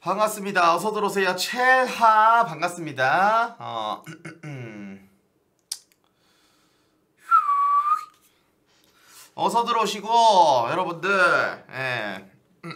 반갑습니다. 어서 들어오세요. 최하 반갑습니다. 어서 들어오시고 여러분들. 예.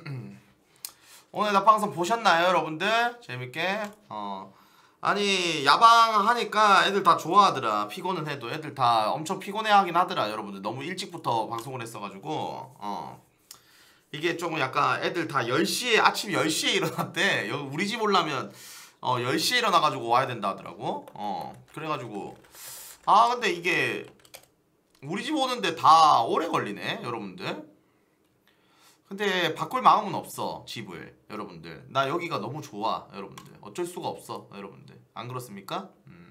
오늘 나 방송 보셨나요, 여러분들? 재밌게. 아니 야방 하니까 애들 다 좋아하더라. 피곤은 해도 애들 다 엄청 피곤해하긴 하더라. 여러분들 너무 일찍부터 방송을 했어가지고. 이게 조금 약간 애들 다 10시에 아침 10시에 일어났대. 여기 우리 집 오려면 10시에 일어나가지고 와야 된다 하더라고. 그래가지고 근데 이게 우리 집 오는데 다 오래 걸리네, 여러분들. 근데 바꿀 마음은 없어, 집을. 여러분들 나 여기가 너무 좋아, 여러분들. 어쩔 수가 없어, 여러분들. 안 그렇습니까?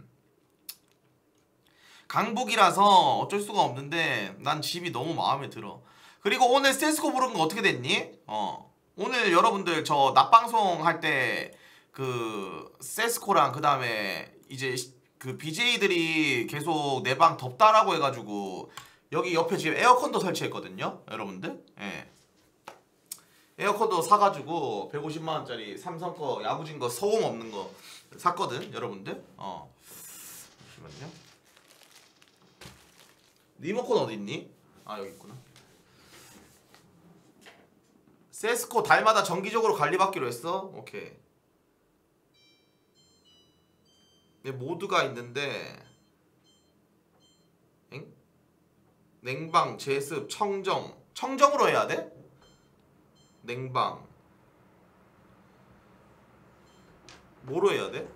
강북이라서 어쩔 수가 없는데 난 집이 너무 마음에 들어. 그리고 오늘 세스코 부른 거 어떻게 됐니? 오늘 여러분들 저 낮방송 할 때 그 세스코랑 그 다음에 이제 그 BJ들이 계속 내 방 덥다라고 해가지고 여기 옆에 지금 에어컨도 설치했거든요, 여러분들. 예. 에어컨도 사가지고 150만원짜리 삼성 거 야무진 거 소음 없는 거 샀거든, 여러분들. 잠시만요. 리모컨 어디 있니? 아, 여기 있구나. 세스코 달마다 정기적으로 관리받기로 했어? 오케이. 내 모드가 있는데 냉방, 제습, 청정으로 해야 돼? 냉방 뭐로 해야 돼?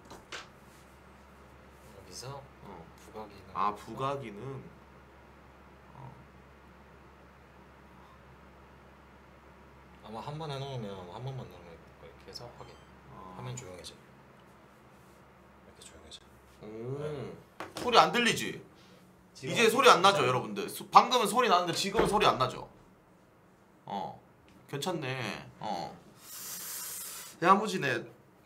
여기서 부가기능. 아, 부가기능. 아마 한 번 해놓으면 한 번만 누르면 거 이렇게 해서 확인. 화면 조용해져. 이렇게 조용해져. 네. 소리 안 들리지? 이제 소리 안 나죠, 여러분들? 방금은 소리 나는데 지금은 소리 안 나죠? 괜찮네. 야무지네.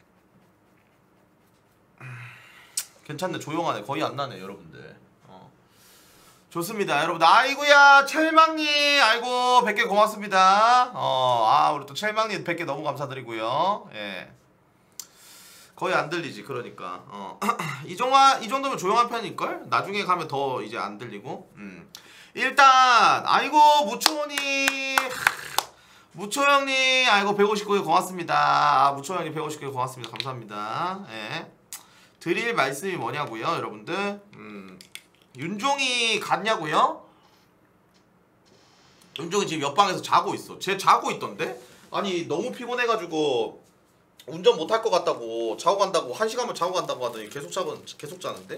괜찮네. 조용하네. 거의 안 나네, 여러분들. 좋습니다, 여러분들. 아이고야, 첼망님, 아이고 100개 고맙습니다. 우리 또 첼망님 100개 너무 감사드리고요. 예. 거의 안 들리지, 그러니까. 이 정도면 조용한 편일걸? 나중에 가면 더 이제 안 들리고. 일단 아이고 무초 형님, 아이고 159개 고맙습니다. 무초 형님 159개 고맙습니다. 감사합니다. 예. 드릴 말씀이 뭐냐고요, 여러분들? 윤종이 갔냐고요? 윤종이 지금 옆방에서 자고 있어. 쟤 자고 있던데? 아니 너무 피곤해가지고 운전 못할 것 같다고 자고 간다고 1시간만 자고 간다고 하더니 계속 자는데?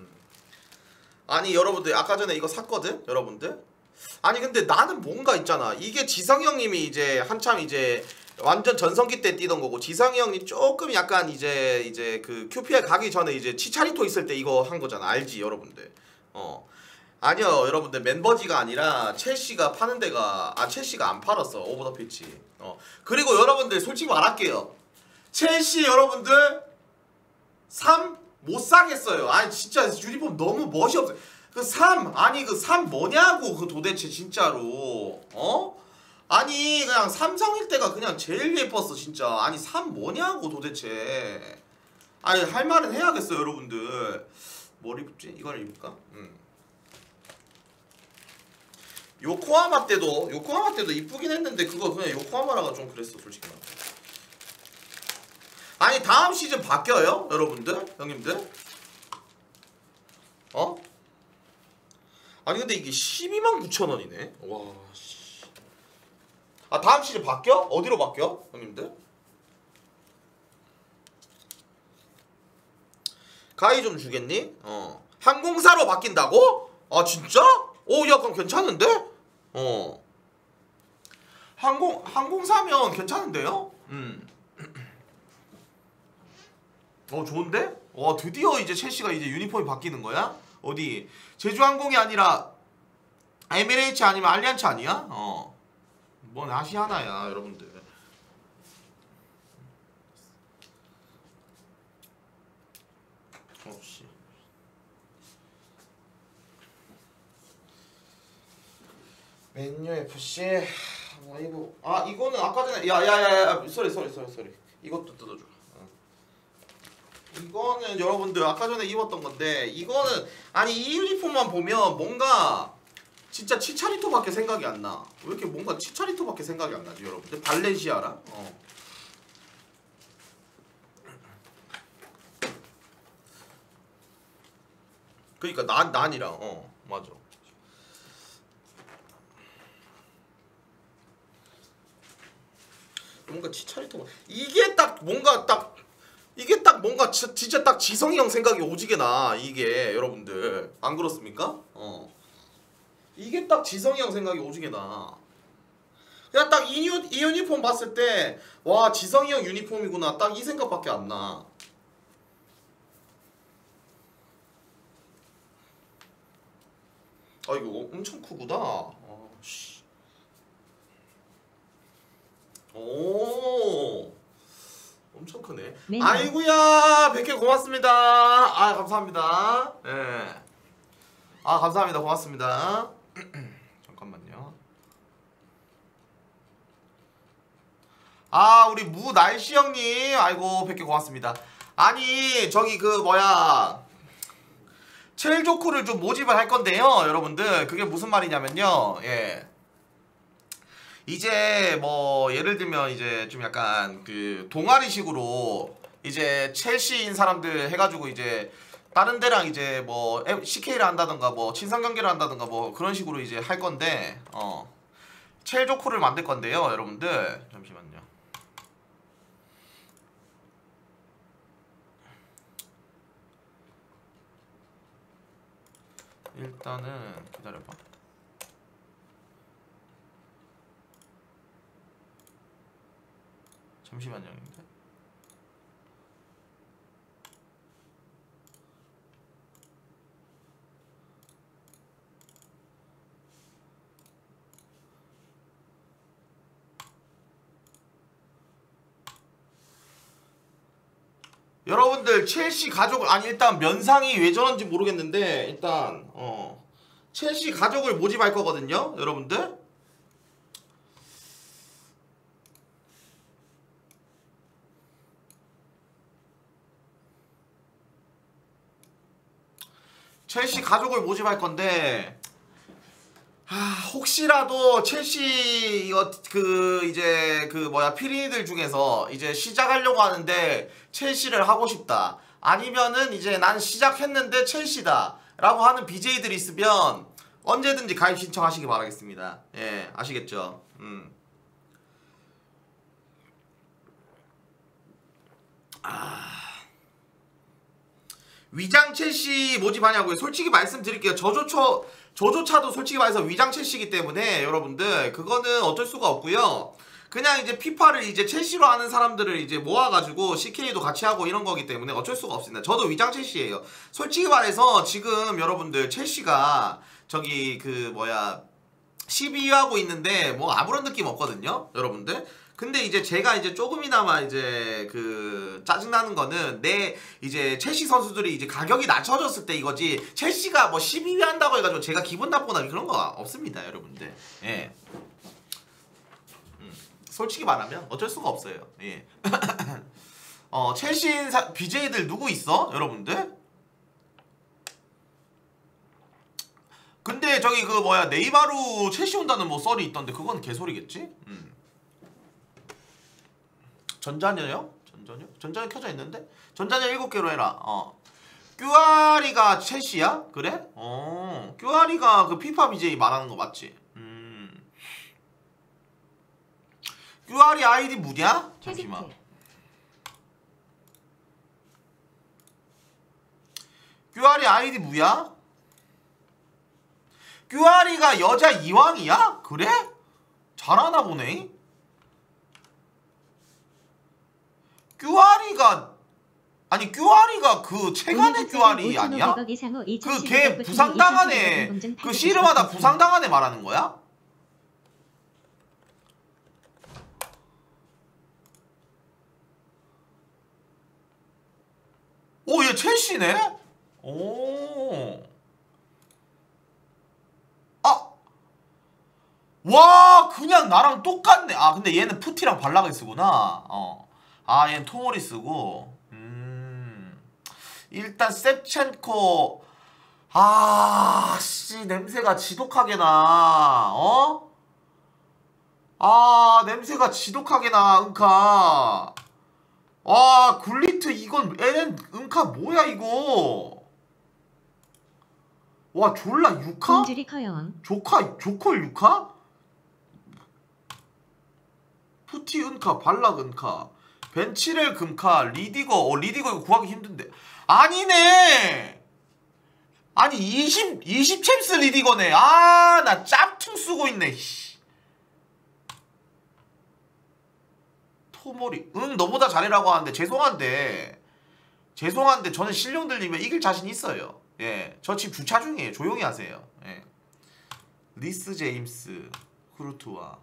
아니 여러분들 아까 전에 이거 샀거든? 여러분들? 아니 근데 나는 뭔가 있잖아. 이게 지성이 형님이 이제 한참 이제 완전 전성기 때 뛰던 거고, 지성이 형님 조금 약간 이제 그 QPR 가기 전에 이제 치차리토 있을 때 이거 한 거잖아. 알지, 여러분들? 아니요, 여러분들. 맨버지가 아니라 첼시가 파는 데가, 첼시가 안 팔았어, 오버 더 피치. 그리고 여러분들 솔직히 말할게요. 첼시 여러분들 3 못 사겠어요. 아니 진짜 유니폼 너무 멋이 없어요. 그 3 뭐냐고, 그 도대체 진짜로. 아니 그냥 삼성일 때가 그냥 제일 예뻤어 진짜. 아니 3 뭐냐고 도대체. 아니 할 말은 해야겠어, 여러분들. 뭘 입지? 이걸 입을까? 요코하마 때도 이쁘긴 했는데 그거 그냥 요코하마라가 좀 그랬어, 솔직히 말해. 아니 다음 시즌 바뀌어요, 여러분들? 형님들? 아니 근데 이게 129,000원이네. 와 씨. 다음 시즌 바뀌어? 어디로 바뀌어, 형님들? 가위 좀 주겠니? 항공사로 바뀐다고? 아 진짜? 오, 야 그럼 괜찮은데? 항공사면 괜찮은데요? 좋은데? 와, 드디어 이제 첼시가 이제 유니폼이 바뀌는 거야? 어디? 제주항공이 아니라 에미레이츠 아니면 알리안츠 아니야? 뭔 아시아나야, 여러분들. 씨. 맨유 FC 아이고. 아 이거는 아까 전에 야야야야 쏘리. 이것도 뜯어줘. 이거는 여러분들 아까 전에 입었던 건데 이거는 아니 이 유니폼만 보면 뭔가 진짜 치차리토밖에 생각이 안 나. 왜 이렇게 뭔가 치차리토밖에 생각이 안 나지 여러분들? 발렌시아라. 그러니까 난이랑 맞아. 뭔가 치차리토가 이게 딱 뭔가 딱 이게 딱 뭔가 진짜 딱 지성이 형 생각이 오지게 나. 이게 여러분들 안 그렇습니까? 이게 딱 지성이 형 생각이 오지게 나. 그냥 딱 이 유니폼 봤을 때 와 지성이 형 유니폼이구나 딱 이 생각밖에 안 나. 아 이거 엄청 크구나. 오 엄청 크네. 네. 아이구야 100개 고맙습니다. 아 감사합니다. 예. 네. 아 감사합니다. 고맙습니다. 잠깐만요. 아 우리 무날씨 형님 아이고 100개 고맙습니다. 아니 저기 그 뭐야 첼조크를 좀 모집을 할 건데요 여러분들. 그게 무슨 말이냐면요 예 이제 뭐 예를 들면 이제 좀 약간 그 동아리식으로 이제 첼시인 사람들 해가지고 이제 다른 데랑 이제 뭐 CK를 한다던가 뭐 친선 경기를 한다던가 뭐 그런 식으로 이제 할 건데 첼조크를 만들 건데요 여러분들. 잠시만요. 일단은 기다려봐. 잠시만요. 여러분들 첼시 가족을 아니 일단 면상이 왜 저런지 모르겠는데 일단 첼시 가족을 모집할 거거든요 여러분들. 첼시 가족을 모집할 건데 혹시라도 첼시 이거 그 이제 그 뭐야 피리니들 중에서 이제 시작하려고 하는데 첼시를 하고 싶다 아니면은 이제 난 시작했는데 첼시다 라고 하는 BJ들이 있으면 언제든지 가입 신청하시기 바라겠습니다. 예 아시겠죠? 위장 첼시 모집하냐고요? 솔직히 말씀드릴게요. 저조차도 솔직히 말해서 위장 첼시이기 때문에 여러분들 그거는 어쩔 수가 없고요. 그냥 이제 피파를 이제 첼시로 하는 사람들을 이제 모아가지고 CK도 같이 하고 이런 거기 때문에 어쩔 수가 없습니다. 저도 위장 첼시예요. 솔직히 말해서 지금 여러분들 첼시가 저기 그 뭐야 12위하고 있는데 뭐 아무런 느낌 없거든요 여러분들. 근데 이제 제가 이제 조금이나마 이제 그 짜증나는 거는 내 이제 첼시 선수들이 이제 가격이 낮춰졌을 때 이거지 첼시가 뭐 12위 한다고 해가지고 제가 기분 나쁘거나 그런 거 없습니다 여러분들. 예. 솔직히 말하면 어쩔 수가 없어요. 예. 첼시인 BJ들 누구 있어 여러분들? 근데 저기 그 뭐야 네이마루 첼시 온다는 뭐 썰이 있던데 그건 개소리겠지? 전자녀요? 전자녀 켜져 있는데? 전자녀 7개로 해라. 큐아리가 첼시야? 그래? 큐아리가 그 피파 BJ 말하는 거 맞지? 큐아리 아이디 뭐냐? 잠시만. 큐아리 아이디 뭐야? 큐아리가 여자 이왕이야? 그래? 잘하나 보네. 큐아리가 아니 큐아리가 그 최간의 큐아리 아니야? 그 걔 부상당한 애 그 씨름하다 부상당한 애 말하는 거야? 오 얘 첼시네? 오 아! 와 그냥 나랑 똑같네. 아 근데 얘는 푸티랑 발락을 쓰구나. 아 얘는 토모리 쓰고. 일단 셉첸코. 씨 냄새가 지독하게 나. 냄새가 지독하게 나. 은카. 굴리트 이건 얘는 은카 뭐야 이거. 와 졸라 유카? 굶주리 커요. 조컬 유카? 푸티 은카, 발락 은카, 벤치렐 금카, 리디거. 리디거 이거 구하기 힘든데. 아니네. 아니 20 챔스 리디거네. 나 짭퉁 쓰고 있네. 토모리. 너보다 잘해라고 하는데 죄송한데 저는 실력 들리면 이길 자신 있어요. 예, 저 지금 주차 중이에요. 조용히 하세요. 예. 리스 제임스, 크루트와.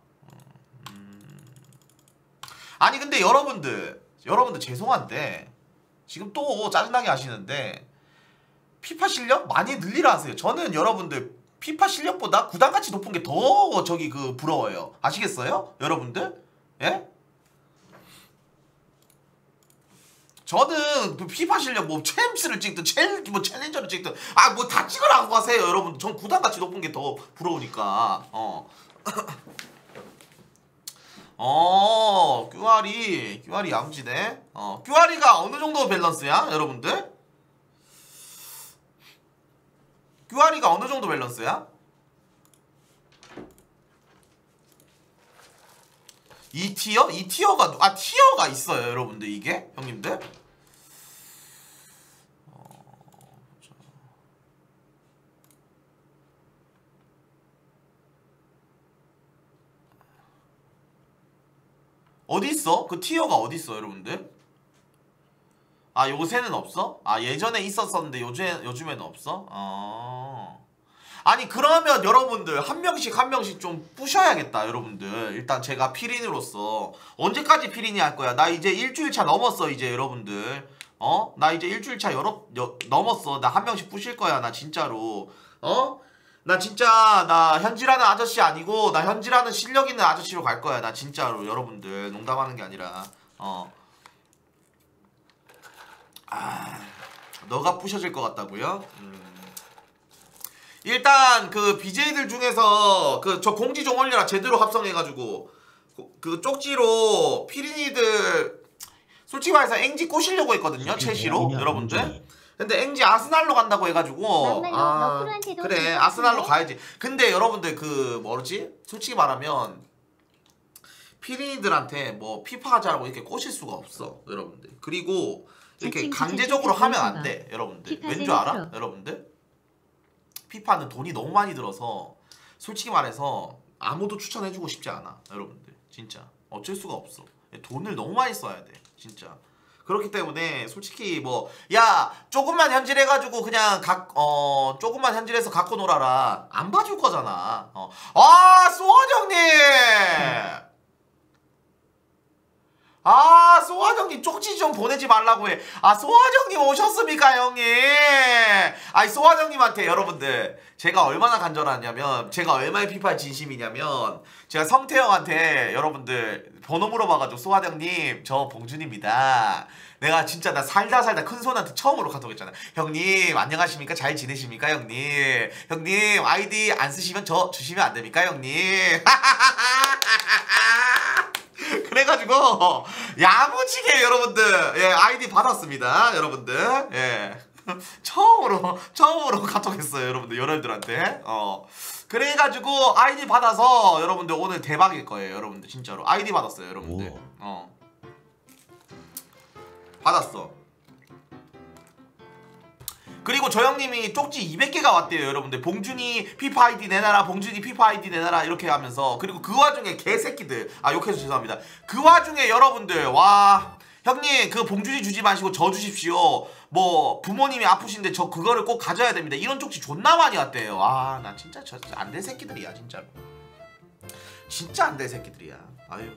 아니 근데 여러분들 죄송한데 지금 또 짜증나게 하시는데 피파 실력 많이 늘리라 하세요. 저는 여러분들 피파 실력보다 구단가치 높은 게 더 저기 부러워요. 아시겠어요? 여러분들? 예? 저는 그 피파 실력 뭐 챔스를 찍든 챌린저를 찍든 뭐 다 찍으라고 하세요 여러분. 전 구단가치 높은 게 더 부러우니까. 큐아리 양지네. 큐아리가 어느 정도 밸런스야 여러분들? 큐아리가 어느 정도 밸런스야? 2티어? 2티어가 티어가 있어요 여러분들. 이게 형님들 어디 있어? 그 티어가 어디 있어 여러분들? 요새는 없어? 예전에 있었었는데 요즘에는 없어? 아니 그러면 여러분들 한 명씩 좀 부셔야겠다 여러분들. 일단 제가 피린으로서 언제까지 피린이 할 거야? 나 이제 일주일차 넘었어 이제 여러분들. 나 이제 일주일차 넘었어. 나 한 명씩 부실 거야 나 진짜로. 나 진짜 나 현질하는 아저씨 아니고 나 현질하는 실력 있는 아저씨로 갈 거야 나 진짜로 여러분들. 농담하는 게 아니라 너가 부셔질 것 같다고요? 일단 그 BJ들 중에서 저 공지 좀 올려라. 제대로 합성해가지고 그 쪽지로 피린이들 솔직히 말해서 앵지 꼬시려고 했거든요 채시로 여러분들. 근데 앵지 아스날로 간다고 해가지고 그래 아스날로 가야지. 근데 여러분들 솔직히 말하면 피린이들한테 뭐 피파 하자라고 이렇게 꼬실 수가 없어 여러분들. 그리고 이렇게 강제적으로 하면 안 돼 여러분들. 왠 줄 알아? 여러분들 피파는 돈이 너무 많이 들어서 솔직히 말해서 아무도 추천해주고 싶지 않아 여러분들. 진짜 어쩔 수가 없어. 돈을 너무 많이 써야 돼 진짜. 그렇기 때문에 솔직히 조금만 현질해가지고 그냥 조금만 현질해서 갖고 놀아라 안 봐줄 거잖아. 소원 형님 소환 형님 쪽지 좀 보내지 말라고 해. 소환 형님 오셨습니까 형님? 소환 형님한테 여러분들 제가 얼마나 간절하냐면 제가 얼마나 피파에 진심이냐면 제가 성태 형한테 여러분들 번호 물어봐가지고 소환 형님 저 봉준입니다. 내가 진짜 나 살다 큰 손한테 처음으로 카톡했잖아. 형님 안녕하십니까? 잘 지내십니까 형님? 형님 아이디 안 쓰시면 저 주시면 안 됩니까 형님? 그래가지고 야무지게 여러분들 아이디 받았습니다 여러분들. 처음으로 카톡했어요 여러분들 연예인들한테. 그래가지고 아이디 받아서 여러분들 오늘 대박일 거예요 여러분들. 진짜로 아이디 받았어요 여러분들. 받았어. 그리고 저 형님이 쪽지 200개가 왔대요 여러분들. 봉준이 피파 아이디 내놔라, 봉준이 피파 아이디 내놔라 이렇게 하면서. 그리고 그 와중에 개새끼들 욕해서 죄송합니다. 그 와중에 여러분들 와 형님 그 봉준이 주지 마시고 저 주십시오. 부모님이 아프신데 저 그거를 꼭 가져야 됩니다. 이런 쪽지 존나 많이 왔대요. 나 진짜 저 안 될 새끼들이야 진짜로. 진짜 안 될 새끼들이야. 아유.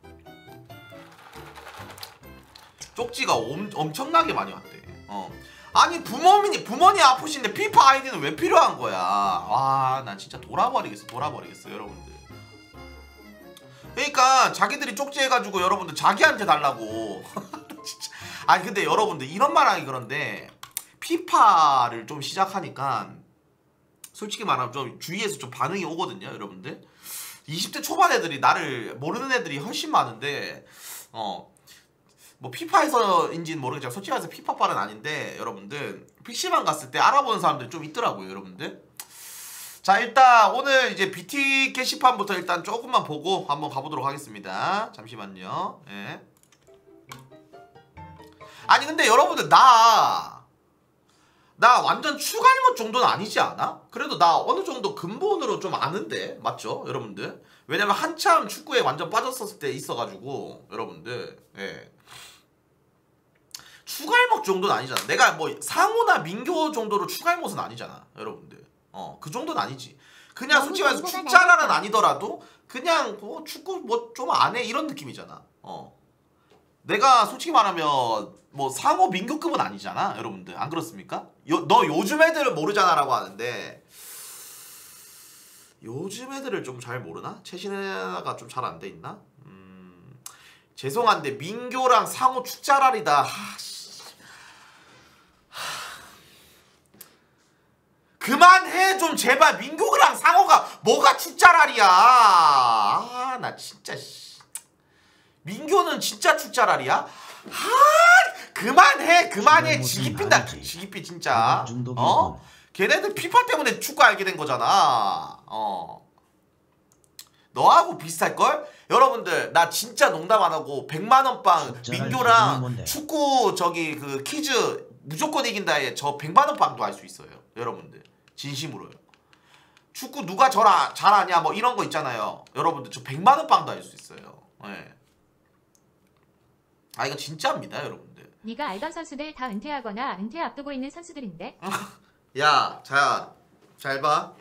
쪽지가 엄청나게 많이 왔대. 아니 부모님 아프신데 피파 아이디는 왜 필요한 거야? 와, 난 진짜 돌아버리겠어 여러분들. 그러니까 자기들이 쪽지해가지고 여러분들 자기한테 달라고. 진짜. 아니 근데 여러분들 이런 말하기 그런데 피파를 좀 시작하니까 솔직히 말하면 좀 주위에서 좀 반응이 오거든요 여러분들. 20대 초반 애들이 나를 모르는 애들이 훨씬 많은데 뭐 피파에서인지는 모르겠지만 솔직히 말해서 피파빨은 아닌데 여러분들 PC방 갔을 때 알아보는 사람들이 좀 있더라고요 여러분들. 자, 일단 오늘 이제 BT 게시판부터 일단 조금만 보고 한번 가보도록 하겠습니다. 잠시만요. 예. 아니 근데 여러분들 나 완전 추갈못 정도는 아니지 않아? 그래도 나 어느 정도 근본으로 좀 아는데 맞죠 여러분들? 왜냐면 한참 축구에 완전 빠졌었을 때 있어가지고 여러분들. 예. 추갈못 정도는 아니잖아. 내가 뭐 상호나 민교 정도로 추갈못은 아니잖아 여러분들. 그 정도는 아니지. 그냥 솔직히 말해서 축자라는 아니더라도 그냥 뭐 축구 뭐 좀 안 해 이런 느낌이잖아. 내가 솔직히 말하면 뭐 상호 민교급은 아니잖아 여러분들. 안 그렇습니까? 너 요즘 애들을 모르잖아 라고 하는데 요즘 애들을 좀 잘 모르나? 최신애가 좀 잘 안 돼 있나? 죄송한데 민교랑 상호 축자랄이다. 그만해 좀 제발. 민교랑 상호가 뭐가 축자랄이야. 아, 나 진짜 민교는 진짜 축자랄이야? 그만해. 지기핀다. 지기핀 진짜. 걔네들 피파 때문에 축구 알게 된 거잖아. 너하고 비슷할걸? 여러분들 나 진짜 농담 안 하고 100만원 빵 민교랑 축구 저기 그 퀴즈 무조건 이긴다에 저 100만원 빵도 할 수 있어요 여러분들. 진심으로요. 축구 누가 잘하냐 뭐 이런 거 있잖아요 여러분들. 저 100만원 빵도 할 수 있어요. 네. 아 이거 진짜입니다 여러분들. 네가 알던 선수들 다 은퇴하거나 은퇴 앞두고 있는 선수들인데. 야, 자, 잘 봐.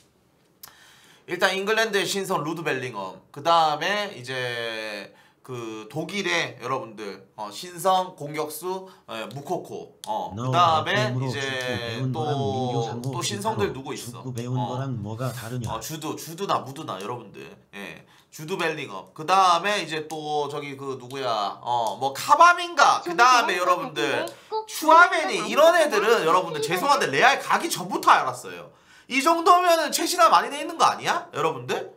일단 잉글랜드의 신성 루드 벨링엄. 그 다음에 이제 그 독일의 여러분들 신성 공격수 무코코. 그 다음에 이제 또 신성들 누구 있어? 배운 거랑 뭐가 다르냐? 주드나 무드나 여러분들. 예. 주드 벨링엄. 그 다음에 이제 또 저기 그 누구야? 뭐 카바민가. 그 다음에 여러분들 슈아메니 이런 애들은 여러분들 죄송한데 레알 가기 전부터 알았어요. 이 정도면은 최신화 많이 돼 있는 거 아니야? 여러분들?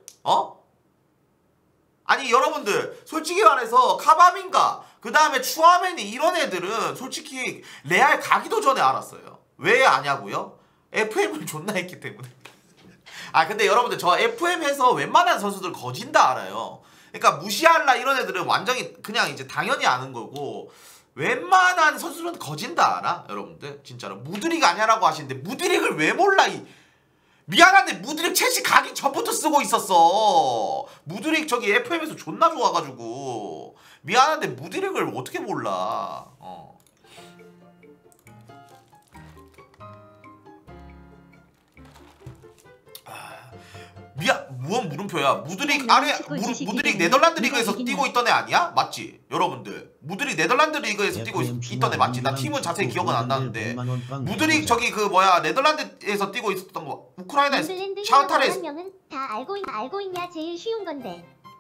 아니 여러분들 솔직히 말해서 카바민가 그 다음에 추아메니 이런 애들은 솔직히 레알 가기도 전에 알았어요. 왜 아냐고요? FM을 존나 했기 때문에. 아 근데 여러분들 저 FM에서 웬만한 선수들 거진 다 알아요. 그러니까 무시할라 이런 애들은 완전히 그냥 이제 당연히 아는 거고 웬만한 선수들은 거진 다 알아 여러분들. 진짜로. 무드릭 아냐라고 하시는데 무드릭을 왜 몰라. 미안한데 무드릭 첼시 가기 전부터 쓰고 있었어. 무드릭 저기 FM에서 존나 좋아가지고 미안한데 무드릭을 어떻게 몰라. 무언 물음표야. 무드릭 무드릭 네덜란드 리그에서 뛰고 있던 애 아니야? 맞지? 여러분들 무드릭 네덜란드 리그에서 뛰고 있던 애 맞지? 나 팀은 자세히 기억은 안 나는데 무드릭 저기 그 뭐야 네덜란드에서 뛰고 있었던 거 우크라이나에서 샤흐타르에서 명은 다 알고 있냐. 제일 쉬운 건데.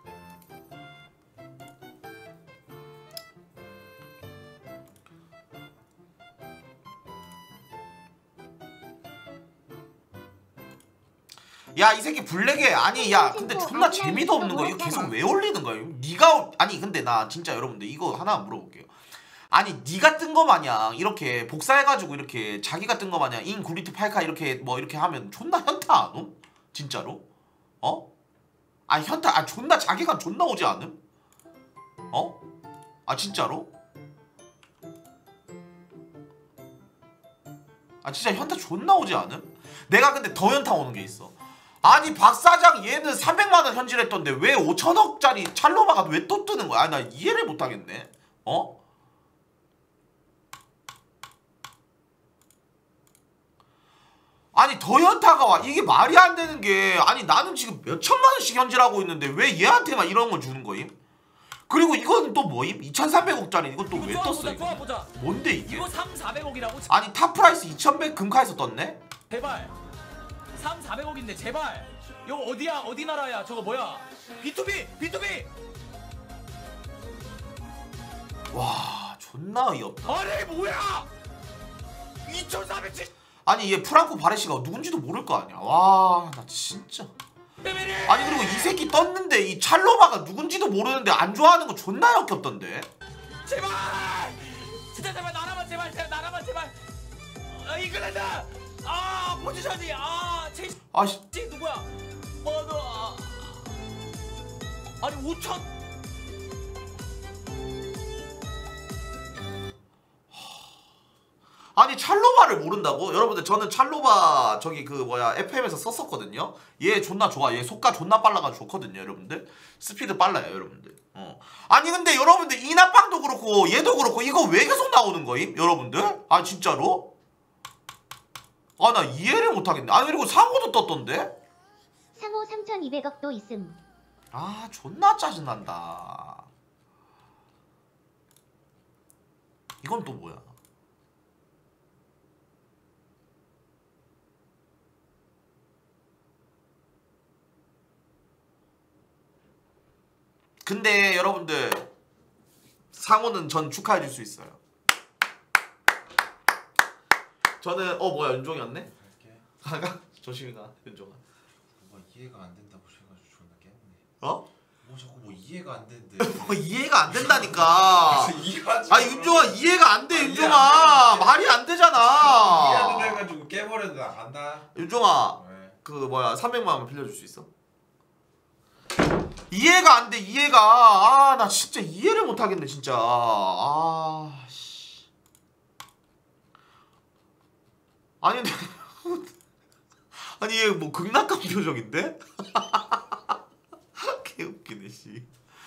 야 이 새끼 블랙에 아니 야 근데 존나 재미도 없는 거 이거 계속 왜 올리는 거야? 니가 아니 근데 나 진짜 여러분들 이거 하나 물어볼게요. 아니 니가 뜬 거 마냥 이렇게 복사해가지고 이렇게 자기가 뜬 거 마냥 인 구리트 팔카 이렇게 뭐 이렇게 하면 존나 현타 안 옴? 진짜로? 아 현타 존나 자기가 존나 오지 않음? 아 진짜로? 아 진짜 현타 존나 오지 않음? 내가 근데 더 현타 오는 게 있어. 아니 박사장 얘는 300만원 현질했던데 왜 5천억짜리 찰로바가 왜 또 뜨는 거야? 나 이해를 못하겠네. 아니 더 현타가 와. 이게 말이 안 되는 게 아니 나는 지금 몇 천만원씩 현질하고 있는데 왜 얘한테만 이런 걸 주는 거임? 그리고 이건 또 뭐임? 2,300억짜리 이건 또 왜 이거 떴어 이거? 보자. 뭔데 이게? 이거 3,400억이라고? 아니 탑프라이스 2,100 금카에서 떴네? 제발 3,400억인데 제발 이거 어디야? 어디 나라야? 저거 뭐야? B2B! 와 존나 어이없다. 아니 뭐야? 2,470 아니 얘 프랑코 바레시가 누군지도 모를 거 아니야. 와 나 진짜. 빼빼리! 아니 그리고 이 새끼 떴는데 이 찰로바가 누군지도 모르는데 안 좋아하는 거 존나 역겹던데. 제발! 진짜 제발 나라만 제발 나라만 제발 잉글랜드! 포지션이 체이스 아씨 누구야? 너 아니 5천 아니 찰로바를 모른다고? 여러분들 저는 찰로바 저기 그 뭐야 FM에서 썼었거든요. 얘 존나 좋아. 얘 속가 존나 빨라가지고 좋거든요 여러분들. 스피드 빨라요 여러분들. 아니 근데 여러분들 이나빵도 그렇고 얘도 그렇고 이거 왜 계속 나오는 거임? 여러분들? 아 진짜로? 아 나 이해를 못하겠네. 아니 그리고 상호도 떴던데? 상호 3,200억도 있음. 아 존나 짜증난다. 이건 또 뭐야? 근데 여러분들 상호는 전 축하해줄 수 있어요. 저는 뭐야 윤종이었네? 갈게. 가가 조심히 가 윤종아. 뭐 이해가 안 된다고 해가지고 존나 깨우네. 어? 뭐 자꾸 뭐 이해가 안 된대. 뭐 이해가 안 된다니까. 이해가 아 윤종아 이해가 안 돼 이해 안 윤종아. 되는데. 말이 안 이해 안 되잖아. 된다 해가지고 깨버렸는데 안다. 윤종아 왜? 그 뭐야 300만 원 빌려줄 수 있어? 이해가 안 돼 이해가. 아 나 진짜 이해를 못 하겠네 진짜. 아 씨. 아니 근데 아니 얘 뭐 극락감 표정인데? 개웃기네 씨.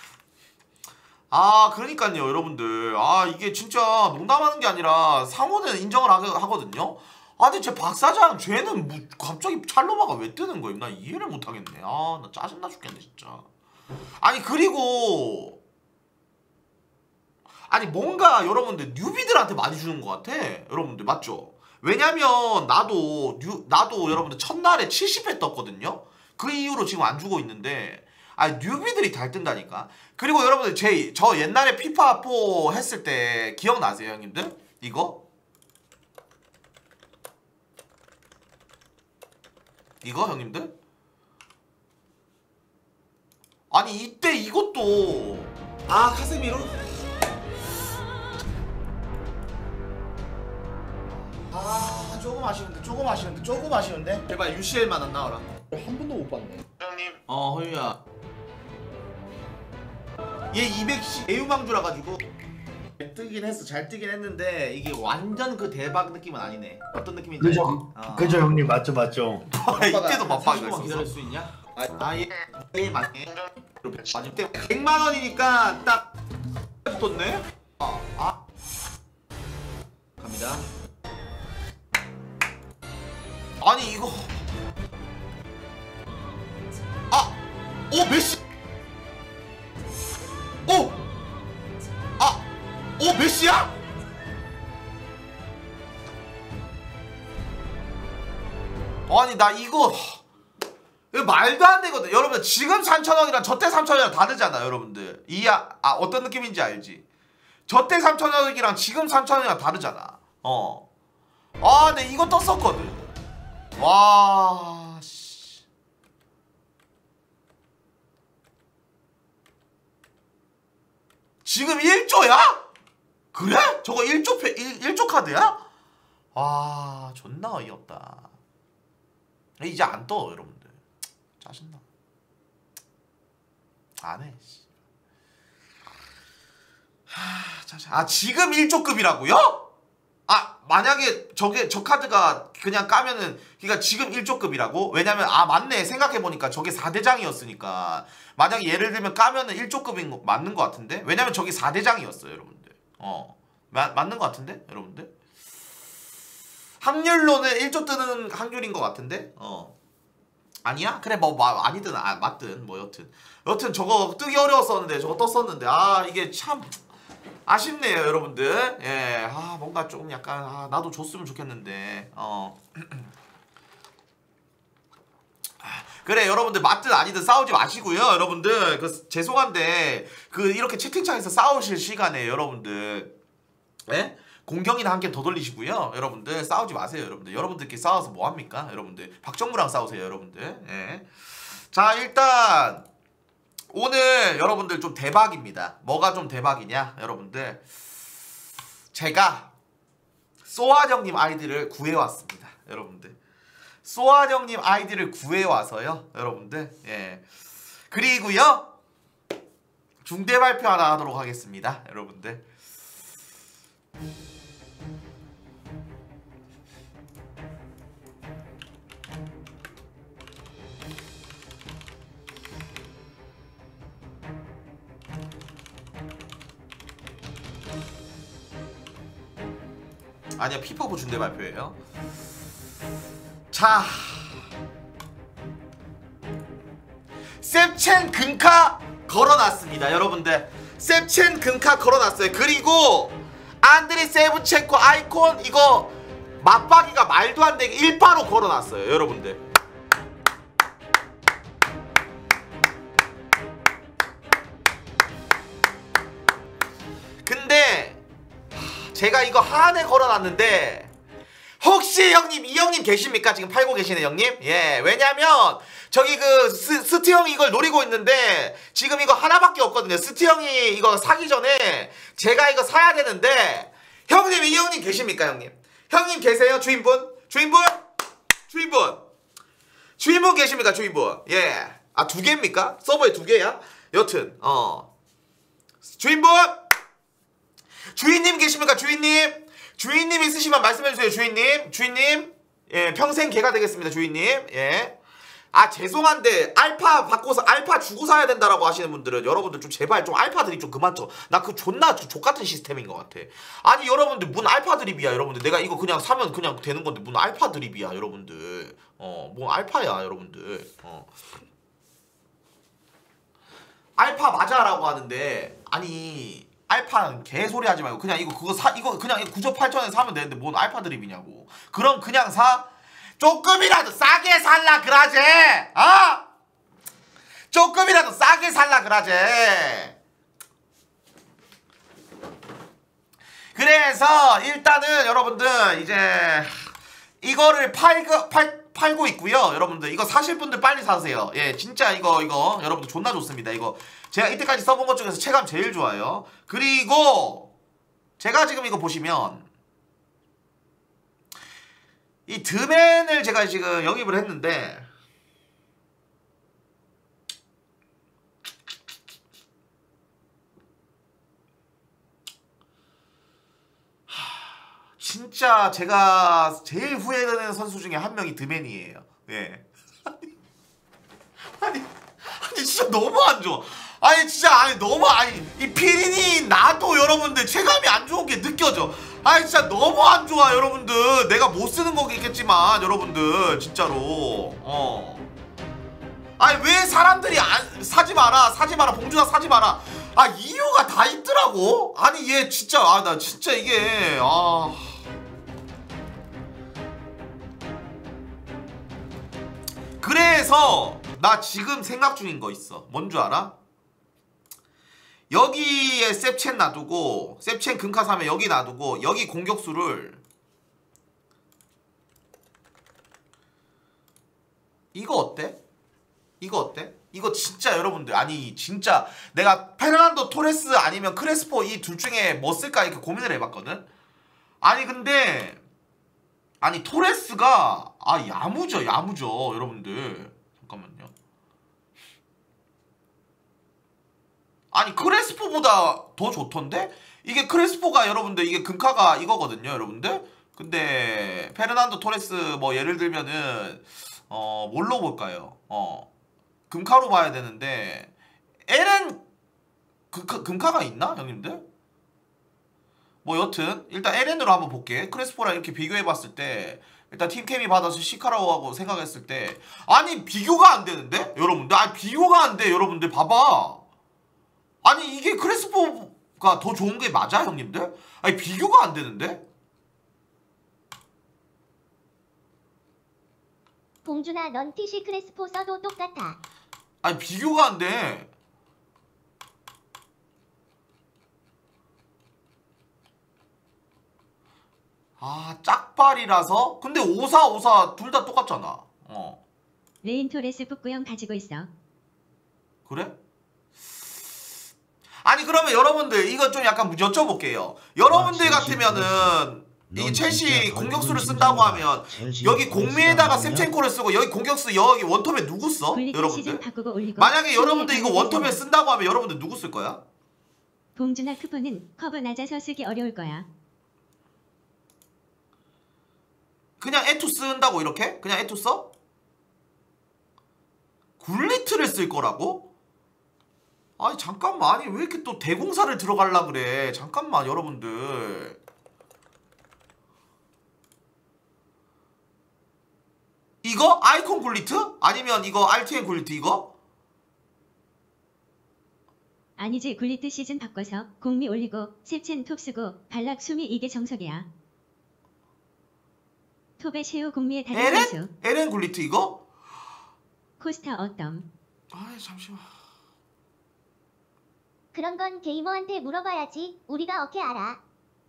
아 그러니까요 여러분들. 아 이게 진짜 농담하는 게 아니라 상호는 인정을 하거든요. 아 근데 쟤 박사장 쟤는 뭐 갑자기 찰로바가 왜 뜨는 거임? 나 이해를 못 하겠네. 아 나 짜증나 죽겠네 진짜. 아니 그리고 아니 뭔가 여러분들 뉴비들한테 많이 주는 것 같아 여러분들 맞죠? 왜냐면 나도 여러분들 첫날에 70회 떴거든요. 그 이후로 지금 안 주고 있는데 아니 뉴비들이 잘 뜬다니까. 그리고 여러분들 저 옛날에 피파4 했을 때 기억나세요 형님들? 이거 형님들? 아니 이때 이것도 카세미로? 조금 아쉬운데 제발 UCL만 안 나와라. 한 번도 못 봤네. 허유야 얘 200씩 애유망주라 가지고 잘 뜨긴 했는데 이게 완전 그 대박 느낌은 아니네. 어떤 느낌인지 그죠? 알지? 그죠 형님 맞죠 맞죠. 이때도 맞박이가 30만 기다릴 있었어. 수 있냐? 얘 맞네. 맞을 때 100만 원이니까 딱 붙었네. 갑니다. 아니 이거 메시. 메시야? 아니 나 이거 말도 안 되거든. 여러분 지금 3,000원이랑 저때 3,000원이랑 다르잖아 여러분들. 어떤 느낌인지 알지? 저때 3,000원이랑 지금 3,000원이랑 다르잖아. 근데 이거 떴었거든. 와 씨. 지금 1조야? 그래? 저거 1조 카드야? 아 존나 어이없다. 이제 안 떠 여러분들. 짜증나. 안해. 지금 1조급이라고요? 만약에 저 카드가 그냥 까면은 그러니까 지금 1조급이라고? 왜냐면 맞네 생각해보니까 저게 4대장이었으니까 만약에 예를 들면 까면은 1조급인 거 맞는 거 같은데? 왜냐면 저게 4대장이었어요 여러분들. 맞는 거 같은데 여러분들? 확률로는 1조 뜨는 확률인 거 같은데? 아니야? 그래 뭐 아니든 맞든 뭐 여튼 저거 뜨기 어려웠었는데 저거 떴었는데 아 이게 참 아쉽네요 여러분들. 예, 뭔가 좀 약간 나도 줬으면 좋겠는데 그래 여러분들 맞든 아니든 싸우지 마시고요 여러분들. 그 죄송한데 그 이렇게 채팅창에서 싸우실 시간에 여러분들 예? 공경이나 한 개 더 돌리시고요 여러분들. 싸우지 마세요 여러분들. 여러분들끼리 싸워서 뭐합니까 여러분들. 박정무랑 싸우세요 여러분들. 예. 자 일단 오늘 여러분들 좀 대박입니다. 뭐가 좀 대박이냐 여러분들. 제가 소환 형님 아이디를 구해왔습니다 여러분들. 소환 형님 아이디를 구해와서요 여러분들. 예. 그리고요 중대 발표 하나 하도록 하겠습니다 여러분들. 아니야 피퍼브 중대 발표예요. 자 셉첸 금카 걸어놨습니다 여러분들. 셉첸 금카 걸어놨어요. 그리고 안드리 세브첸코 아이콘 이거 맞박이가 말도 안 되게 1파로 걸어놨어요 여러분들. 근데 제가 이거 하안에 걸어놨는데 혹시 형님 이 형님 계십니까? 지금 팔고 계시네 형님. 예, 왜냐면 저기 그 스트 형이 이걸 노리고 있는데 지금 이거 하나밖에 없거든요. 스트 형이 이거 사기 전에 제가 이거 사야 되는데 형님 이 형님 계십니까 형님? 형님 계세요 주인분? 주인분 계십니까 주인분? 예. 아 2개입니까? 서버에 2개야? 여튼 주인님 계십니까 주인님? 주인님 있으시면 말씀해주세요 주인님. 예, 평생 개가 되겠습니다 주인님. 예. 아 죄송한데 알파 바꿔서 알파 주고 사야 된다라고 하시는 분들은 여러분들 좀 제발 좀 알파 드립 좀 그만 쳐. 나 그 존나 족같은 시스템인 것 같아. 아니 여러분들 뭔 알파 드립이야 여러분들. 내가 이거 그냥 사면 그냥 되는 건데 뭔 알파 드립이야 여러분들. 뭔 알파야 여러분들. 알파 맞아라고 하는데 아니 알파는 개소리 하지 말고 그냥 이거 그냥 98,000원에 사면 되는데 뭔 알파 드립이냐고. 그럼 그냥 사. 조금이라도 싸게 살라 그라제. 조금이라도 싸게 살라 그라제. 그래서 일단은 여러분들 이제 이거를 팔고 있고요 여러분들. 이거 사실 분들 빨리 사세요. 예, 진짜 이거 여러분들 존나 좋습니다. 이거 제가 이때까지 써본 것 중에서 체감 제일 좋아요. 그리고 제가 지금 이거 보시면 이 드맨을 제가 지금 영입을 했는데 진짜 제가 제일 후회되는 선수 중에 한 명이 드맨이에요. 예. 아니 진짜 너무 안 좋아. 이 피린이 나도 여러분들 체감이 안 좋은 게 느껴져. 진짜 너무 안 좋아 여러분들. 내가 못 쓰는 거겠지만 여러분들 진짜로 왜 사람들이 사지 마라 봉준아 사지 마라. 이유가 다 있더라고. 아니 얘 진짜 나 진짜 이게 그래서 나 지금 생각 중인 거 있어. 뭔 줄 알아? 여기에 셉첸 놔두고 셉첸 금카 사면 여기 놔두고 여기 공격수를 이거 어때? 이거 진짜 여러분들 진짜 내가 페르난도 토레스 아니면 크레스포 이 둘 중에 뭐 쓸까 이렇게 고민을 해봤거든. 근데 토레스가 야무져 여러분들. 잠깐만요. 크레스포보다 더 좋던데? 이게 크레스포가 여러분들 이게 금카가 이거거든요 여러분들. 근데 페르난도 토레스 뭐 예를 들면은 뭘로 볼까요? 금카로 봐야 되는데 LN 금카가 있나 형님들? 뭐 여튼 일단 LN으로 한번 볼게. 크레스포랑 이렇게 비교해봤을 때 일단 팀케미 받아서 시카라고 생각했을 때 아니 비교가 안 되는데 여러분들 아니 비교가 안 돼 여러분들 봐봐 아니 이게 크레스포가 더 좋은 게 맞아 형님들 아니 비교가 안 되는데 봉준아 넌 티시 크레스포 써도 똑같아. 아니 비교가 안 돼. 아 짝발이라서 근데 5454 둘 다 똑같잖아. 레인 토레스 북구형 가지고 있어. 그래? 아니 그러면 여러분들 이거 좀 약간 여쭤볼게요. 여러분들 같으면은 이 첼시 공격수를 쓴다고 하면 여기 공미에다가 셉첸코를 쓰고 여기 공격수 여기 원톱에 누구 써? 여러분들? 만약에 여러분들 이거 원톱에 쓴다고 하면 여러분들 누구 쓸 거야? 봉준아 크포는 커브 낮아서 쓰기 어려울 거야. 그냥 에투 쓴다고 이렇게? 그냥 에투 써? 굴리트를 쓸 거라고? 아니 잠깐만 아니 왜 이렇게 또 대공사를 들어갈라 그래 잠깐만 여러분들 이거? 아이콘 굴리트? 아니면 이거 RTN 굴리트 이거? 아니지 굴리트 시즌 바꿔서 공미 올리고 셉첸 톱 쓰고 발락 수미 이게 정석이야. 톱에 쉐우 공미에 다른 선수. LN? LN 굴리트 이거? 코스타 어떤? 아이 잠시만 그런 건 게이머한테 물어봐야지. 우리가 어떻게 알아?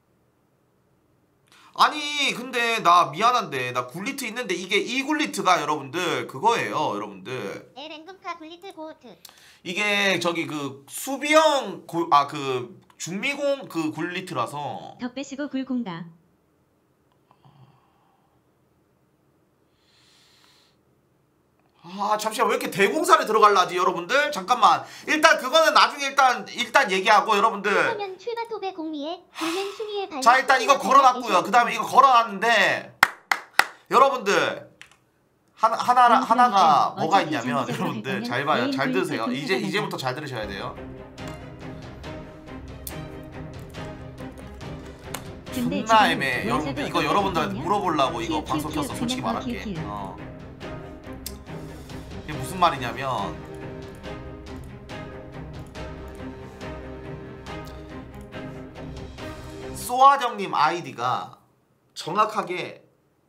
아니 근데 나 미안한데 나 굴리트 있는데 이게 이 굴리트가 여러분들 그거예요 여러분들 에렌금카 굴리트 고우트. 이게 저기 그 수비형 그 중미공 그 굴리트라서 더 빼쓰고 굴공가. 아 잠시만 왜 이렇게 대공사를 들어갈라지 여러분들 잠깐만 일단 그거는 나중에 일단 얘기하고 여러분들 하면 출가 톱에 공미에 굴men 수미에 발락. 자 일단 이거 걸어놨고요 그 다음에 이거 걸어놨는데 여러분들 하나가 뭐가 있냐면 여러분들 잘 봐요 잘 들으세요 이제부터 잘 들으셔야 돼요 존나 애매해 여러분들 이거 여러분들한테 물어보려고 이거 방송 켰어 솔직히 말할게 이게 무슨 말이냐면 소아정님 아이디가 정확하게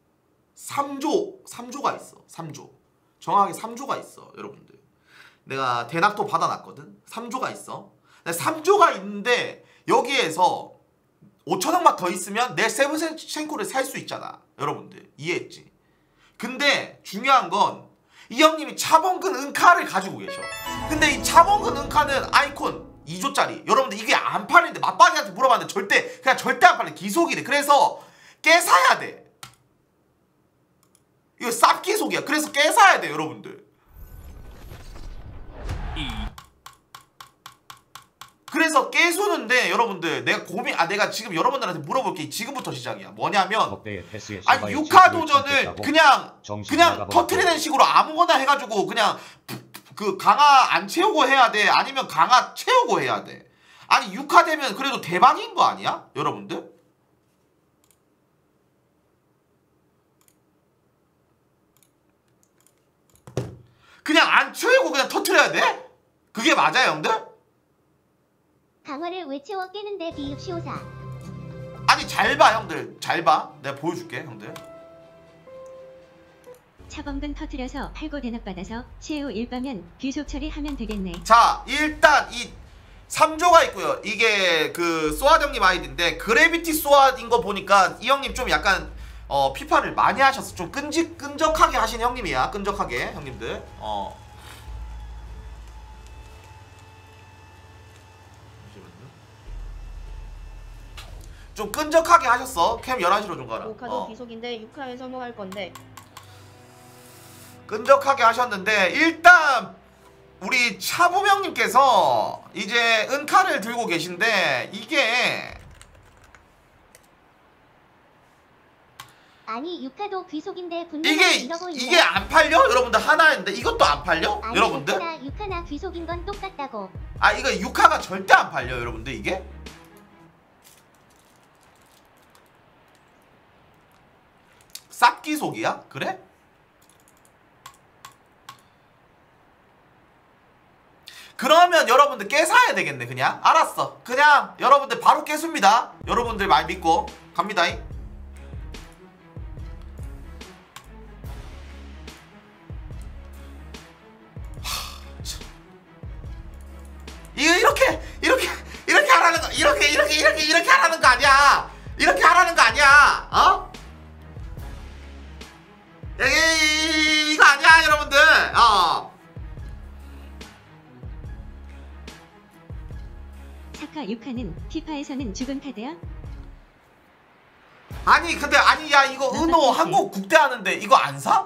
3조가 있어 3조 정확하게 3조가 있어 여러분들 내가 대낙도 받아놨거든 3조가 있어 3조가 있는데 여기에서 5천원만 더 있으면 내 세븐쉔코를 살 수 있잖아 여러분들 이해했지 근데 중요한 건 이 형님이 차범근 은카를 가지고 계셔 근데 이 차범근 은카는 아이콘 2조짜리 여러분들 이게 안 팔리는데 맞박이한테 물어봤는데 절대 안 팔려 기속이래 그래서 깨사야 돼 이거 쌉 기속이야 그래서 깨사야 돼 여러분들 그래서 깨수는데 여러분들 내가 지금 여러분들한테 물어볼게 지금부터 시작이야 뭐냐면 아니 6화 도전을 그냥 터트리는 식으로 아무거나 해가지고 그냥 그 강화 안 채우고 해야 돼 아니면 강화 채우고 해야 돼 아니 6화 되면 그래도 대박인 거 아니야 여러분들? 그냥 안 채우고 그냥 터트려야 돼? 그게 맞아요 형들? 강화를 왜 채워 깨는데 비읍시오사. 아니 잘 봐 형들 잘 봐 내가 보여줄게 형들 차범근 터트려서 팔고 대납 받아서 최후 1바면 귀속 처리하면 되겠네. 자 일단 이 3조가 있고요 이게 그 소아정님 아이디인데 그래비티 소아인 거 보니까 이 형님 좀 약간 피파를 많이 하셨어 좀 끈적하게 하신 형님이야 끈적하게 형님들 좀 끈적하게 하셨어 캠 11시로 좀 가라 5카도 기속인데 6카에서 뭐 할 건데 끈적하게 하셨는데 일단 우리 차부명님께서 이제 은카를 들고 계신데 이게 아니 6카도 귀속인데 분명히 이러고 있네. 이게 안 팔려? 여러분들 하나인데 이것도 안 팔려? 아니, 여러분들? 6카나 귀속인 건 똑같다고. 아 이거 6화가 절대 안 팔려 여러분들 이게? 쌉기속이야? 그래? 그러면 여러분들 깨사야 되겠네. 그냥 알았어. 그냥 여러분들 바로 깨수입니다. 여러분들 말 믿고 갑니다잉. 이거 이렇게 하라는 거, 이렇게 하라는 거 아니야. 이렇게 하라는 거 아니야. 어? 이거 아니야, 여러분들. 사카 6화는 피파에서는 죽은 카드야? 아니 근데 야 이거 은호 한국 국대 하는데 이거 안 사?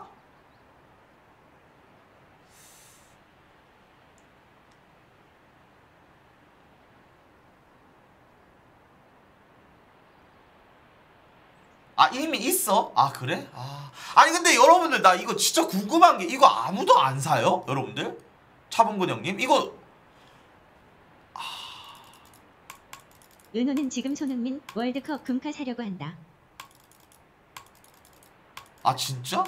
아 이미 있어? 아 그래? 아니 근데 여러분들 나 이거 진짜 궁금한 게 이거 아무도 안 사요? 여러분들? 차범근 형님 이거 은호는 지금 손흥민 월드컵 금카 사려고 한다. 아 진짜?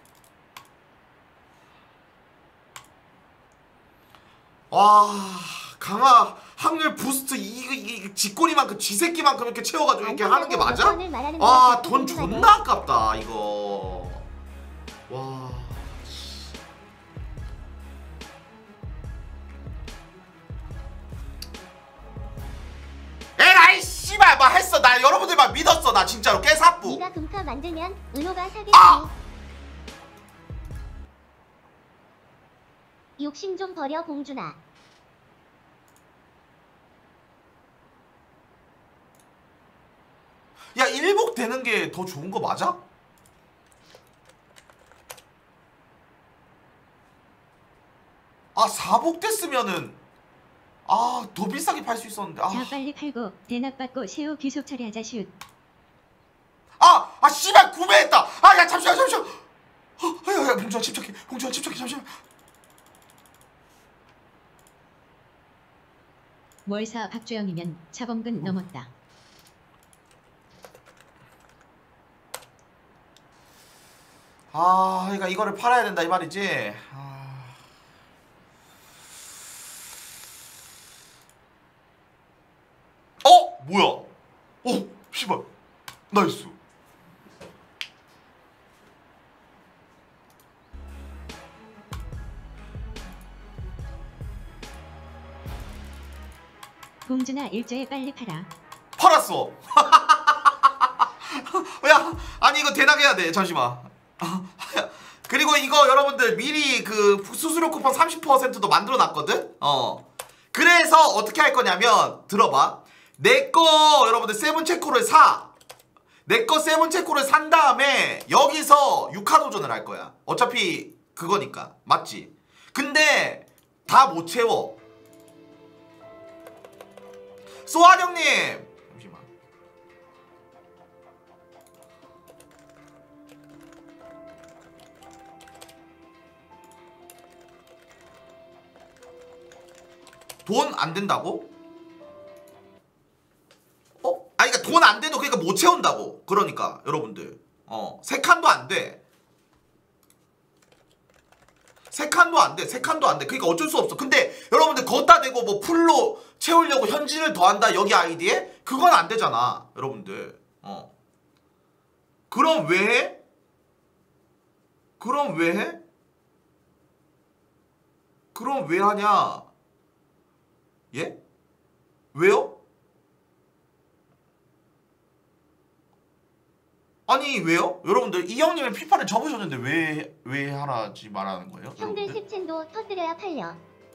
와 강화 확률 부스트 이거 쥐꼬리만큼 쥐새끼만큼 이렇게 채워가지고 이렇게 하는 게 맞아? 아 돈 존나 아깝다 이거. 와 에라이 씨발 뭐 했어. 나 여러분들만 믿었어. 나 진짜로 깨사뿌. 네가 금카 만들면 은호가 사겠지. 욕심 좀 버려 봉준아. 야 1복 되는 게 더 좋은 거 맞아? 아 4복 됐으면은 더 비싸게 팔 수 있었는데. 자 빨리 팔고 대납 받고 세호 귀속 처리하자 슛. 씨발 구매했다. 야 잠시만. 야 봉준아 침착해. 잠시만. 월사 박주영이면 차범근 넘었다. 그러니까 이거를 팔아야 된다 이 말이지. 뭐야? 씨발 나이스. 봉준아 일조에 빨리 팔아. 팔았어. 야 아니 이거 대낙해야 돼. 잠시만. 그리고 이거 여러분들 미리 그 수수료 쿠폰 30%도 만들어 놨거든. 그래서 어떻게 할 거냐면 들어봐. 내 거 여러분들 세븐체코를 사. 내 거 세븐체코를 산 다음에 여기서 6화 도전을 할 거야. 어차피 그거니까 맞지? 근데 다 못 채워. 소환 형님 잠시만. 돈 안 된다고? 그러니까 돈 안 돼도 그러니까 못 채운다고. 그러니까 여러분들 3칸도 안 돼. 3칸도 안 돼. 3칸도 안 돼. 그러니까 어쩔 수 없어. 근데 여러분들 걷다 대고 뭐 풀로 채우려고 현질을 더한다 여기 아이디에? 그건 안 되잖아 여러분들. 그럼 왜 해? 그럼 왜 해? 그럼 왜 하냐? 예? 왜요? 아니 왜요? 여러분들 이 형님은 피파를 접으셨는데 왜 하라지 말하는 거예요? 형들 여러분들? 습첸도 터뜨려야 팔려.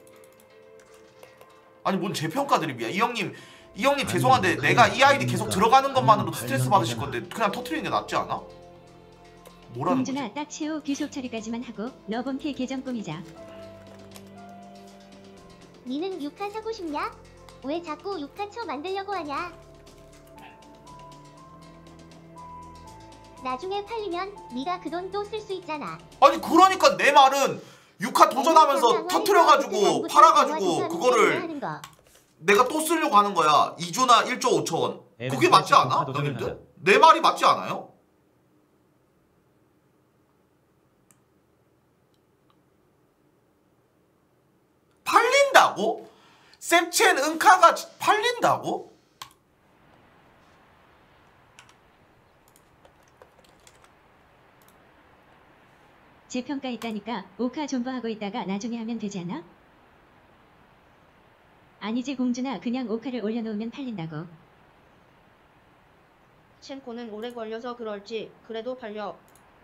아니 뭔 재평가 드립이야. 이 형님 죄송한데 내가 이 아이디 계속 들어가는 것만으로도 스트레스 받으실 건데 그냥 터트리는 게 낫지 않아? 뭐라는 거지? 봉준아 딱 세호 귀속 처리까지만 하고 러본캐 계정 꾸미자. 니는 6카 사고 싶냐? 왜 자꾸 6카초 만들려고 하냐? 나중에 팔리면 네가 그 돈 또 쓸 수 있잖아. 아니 그러니까 내 말은 6화 도전하면서 터트려가지고 팔아가지고 그거를 내가 또 쓰려고 하는 거야. 2조나 1조 5천원. 그게 맞지 않아? 형님들? 내 말이 맞지 않아요? 팔린다고? 셉첸 은카가 팔린다고? 재평가 있다니까 오카 존버하고 있다가 나중에 하면 되지 않아? 아니지 공주나 그냥 오카를 올려놓으면 팔린다고. 첸코는 오래 걸려서 그럴지 그래도 팔려.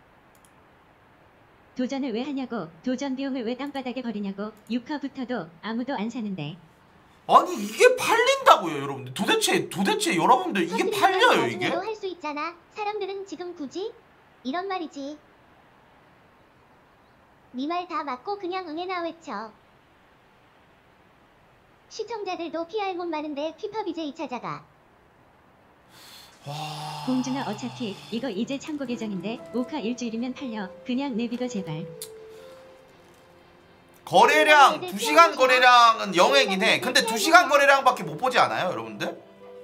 도전을 왜 하냐고. 도전 비용을 왜 땅바닥에 버리냐고. 6화부터도 아무도 안 사는데. 아니 이게 팔린다고요 여러분들. 도대체 여러분들 이게 팔려요 이게? 나중에도 할 수 있잖아. 사람들은 지금 굳이? 이런 말이지. 네 말 다 맞고 그냥 응애나 외쳐. 시청자들도 PR 못 많은데 피파 BJ 찾아가. 공주나 어차피 이거 이제 참고 계정인데 오카 일주일이면 팔려. 그냥 내비둬 제발. 거래량 2시간 거래량은 0이긴 해. 근데 2시간 거래량밖에 못 보지 않아요 여러분들?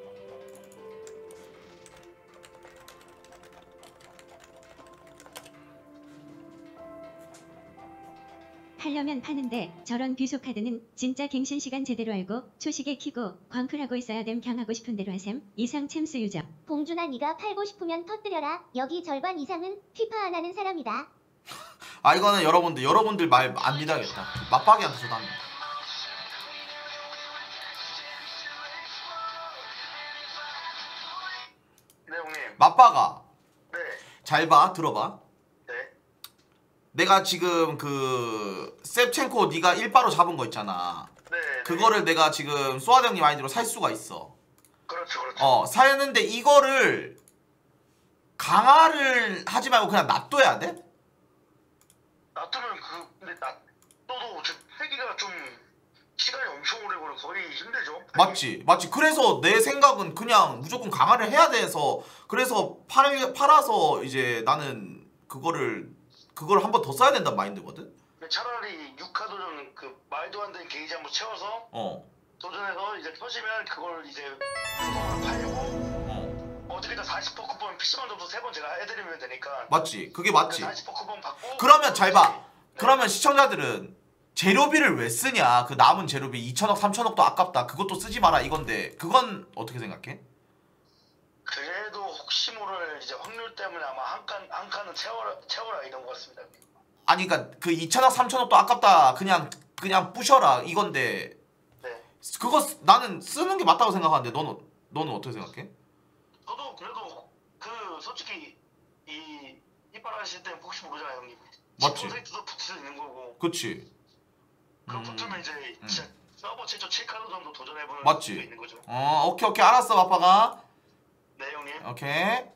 팔려면 파는데 저런 귀속 카드는 진짜 갱신 시간 제대로 알고 초식에 키고 광클하고 있어야 됨. 강하고 싶은 대로 하셈. 이상 챔스 유저. 봉준아 네가 팔고 싶으면 터뜨려라. 여기 절반 이상은 피파 안 하는 사람이다. 아 이거는 여러분들 말 안 믿어야겠다. 맞박이한테 저도 합니다. 네 형님. 맞박아 네. 잘 봐. 들어봐. 네. 내가 지금 그 셉첸코 네가 1바로 잡은 거 있잖아. 네. 그거를 내가 지금 소아드 형님 아이디로 살 수가 있어. 그렇죠. 사였는데 이거를 강화를 하지 말고 그냥 놔둬야 돼? 놔두면 근데 놔둬도 패기가 좀 시간이 엄청 오래 걸려 거의 힘들죠. 맞지. 그래서 내 생각은 그냥 무조건 강화를 해야 돼서 그래서 팔아서 이제 나는 그거를 한 번 더 써야 된다는 마인드거든. 차라리 6카 도전 그 말도 안 되는 게이지 한번 채워서 도전해서 이제 터지면 그걸 이제 팔고 어떻게든 40% 쿠폰 PC방 점수 3번 제가 해드리면 되니까. 맞지. 그게 맞지. 40% 쿠폰 받고. 그러면 잘 봐. 네. 그러면 시청자들은 재료비를 왜 쓰냐? 그 남은 재료비 2천억 3천억도 아깝다. 그것도 쓰지 마라 이건데 그건 어떻게 생각해? 그래도 혹시 모를 이제 확률 때문에 아마 한 칸은 채워라 이런 것 같습니다. 아니 그러니까 그 2천억 3천억도 아깝다. 그냥 부셔라 이건데. 네. 그거 나는 쓰는 게 맞다고 생각하는데 너는 어떻게 생각해? 저도 그래도 그 솔직히 이빨 하실 때는 혹시 모르잖아요 형님. 맞지. 10%도 붙을 수 있는 거고. 그치. 그 붙으면 이제 진짜 서버 최초 7카드 정도 도전해보는 맞지. 수 있는 거죠. 오케이 알았어 아빠가. 네 형님. 오케이.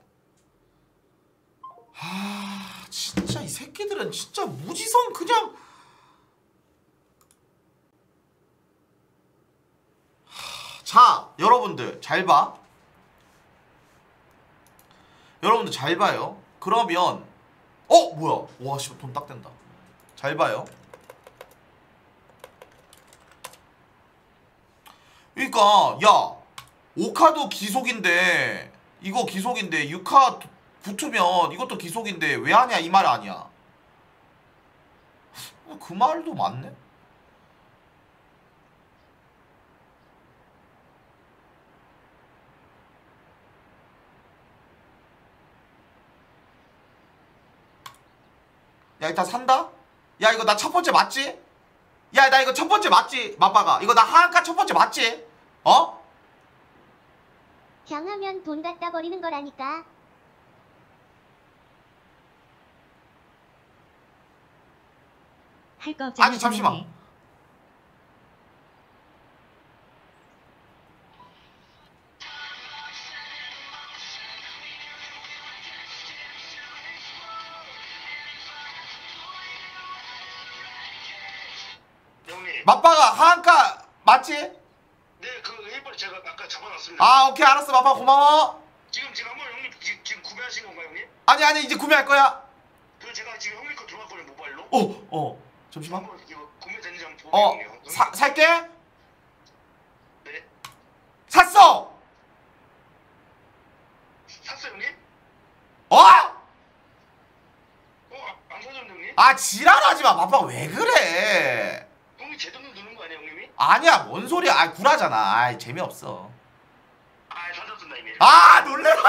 진짜 이 새끼들은 진짜 무지성 그냥. 자 여러분들 잘 봐. 여러분들 잘 봐요. 그러면 뭐야? 와 씨 돈 딱 된다. 잘 봐요. 그러니까 야 5카도 기속인데 이거 기속인데 6카 붙으면 이것도 기속인데 왜 하냐 이 말 아니야. 그 말도 맞네. 야 일단 산다? 야 이거 나 첫 번째 맞지? 야 나 이거 첫 번째 맞지? 맞바가 이거 나 하한가 첫 번째 맞지? 경하면 돈 갖다 버리는 거라니까. 할 거 없잖아. 아니 잠시만. 그만해. 형님. 맞바가 하한가 맞지? 네, 그 일본 제가 아까 잡아놨습니다. 오케이 알았어 맞바 고마워. 지금 한번 형님 지금 구매하신 건가요, 형님? 아니 이제 구매할 거야. 그 제가 지금 형님 거 들어왔거든요, 모바일로. 잠시만. 한번 이거 구매되는지 한번 보세요. 살게. 네. 샀어. 샀어요, 형님? 안 사줬는데, 형님? 지랄하지 마. 맞바 왜 그래? 형님 제 돈 누른 거 아니에요, 형님이? 아니야 뭔 소리야. 아 구라잖아. 아 재미없어. 아 사줬습니다 이미. 아 놀래라.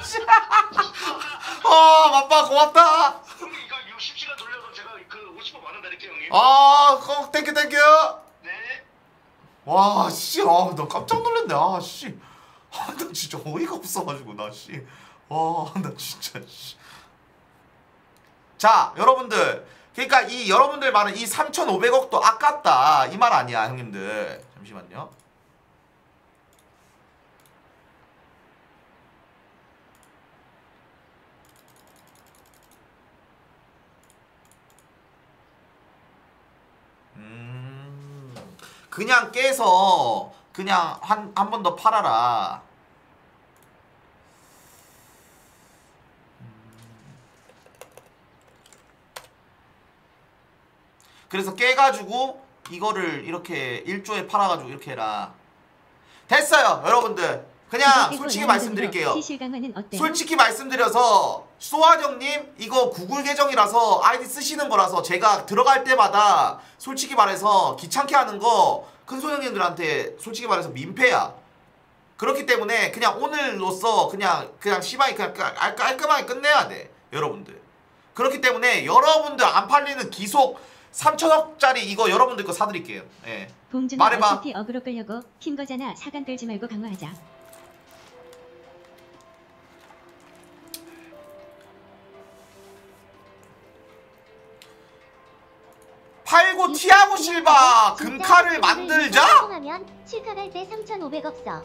아빠 고맙다. 형님 이거 60시간 돌려서 제가 그 50원 만원 드릴게요 형님. 땡큐. 네. 와 씨, 나 깜짝 놀랐네. 아 씨, 나 진짜 어이가 없어가지고 나 씨, 나 진짜 씨. 자 여러분들, 그러니까 이 여러분들 말은 이 3,500억도 아깝다 이 말 아니야 형님들. 잠시만요. 그냥 깨서 그냥 한 번 더 팔아라. 그래서 깨가지고 이거를 이렇게 1조에 팔아가지고 이렇게 해라. 됐어요 여러분들. 그냥 솔직히 말씀드릴게요. 솔직히 말씀드려서 소환 형님 이거 구글 계정이라서 아이디 쓰시는 거라서 제가 들어갈 때마다 솔직히 말해서 귀찮게 하는 거 큰소 형님들한테 솔직히 말해서 민폐야. 그렇기 때문에 그냥 오늘로써 그냥 시바이 그냥 깔끔하게 끝내야 돼 여러분들. 그렇기 때문에 여러분들 안 팔리는 기속 3,000억짜리 이거 여러분들 거 사드릴게요. 예. 봉준아 말해봐. 어차피 어그로 끌려고 킨 거잖아. 사간 끌지 말고 강화하자. 팔고 티아고 실바 금카를 만들자? 하면 실카 갈 때 3,500억 써.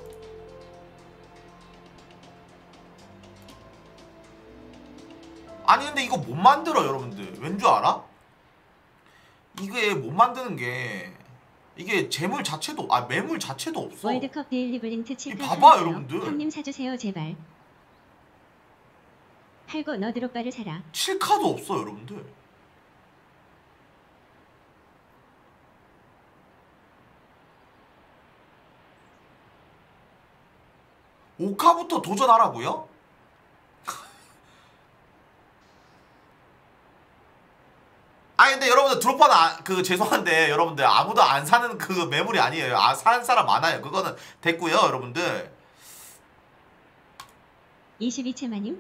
아니 근데 이거 못 만들어 여러분들. 왠 줄 알아? 이게 못 만드는 게 이게 재물 자체도 매물 자체도 없어. 월드컵 데일리 블린트 7카 봐봐 여러분들. 형님 사주세요 제발. 팔고 너 드롭바를 사라. 7카도 없어 여러분들. 오카부터 도전하라고요? 아니 근데 여러분들 드롭바는 죄송한데 여러분들 아무도 안 사는 그 매물이 아니에요. 사는 사람 많아요. 그거는 됐고요 여러분들. 22채마님?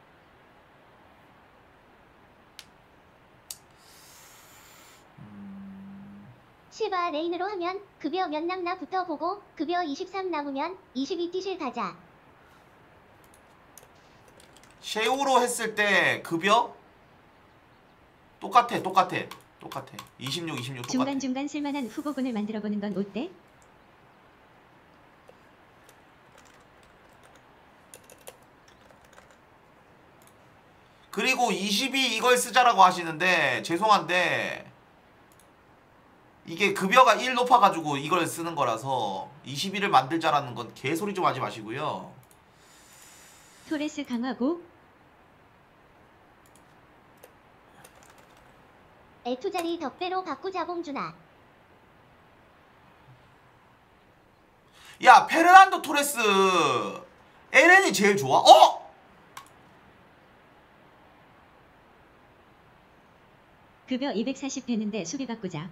시바 레인으로 하면 급여 몇 남나부터 보고 급여 23 남으면 22 티실 가자. 쉐우로 했을 때 급여? 똑같아 26 똑같아. 중간중간 쓸만한 후보군을 만들어보는 건 어때? 그리고 22 이걸 쓰자라고 하시는데 죄송한데 이게 급여가 1 높아가지고 이걸 쓰는 거라서 22를 만들자라는 건 개소리 좀 하지 마시고요. 토레스 강화고? 애투자리 덕배로 바꾸자 봉준아. 야 페르난도 토레스 LN이 제일 좋아? 어? 급여 240 되는데 수비 바꾸자.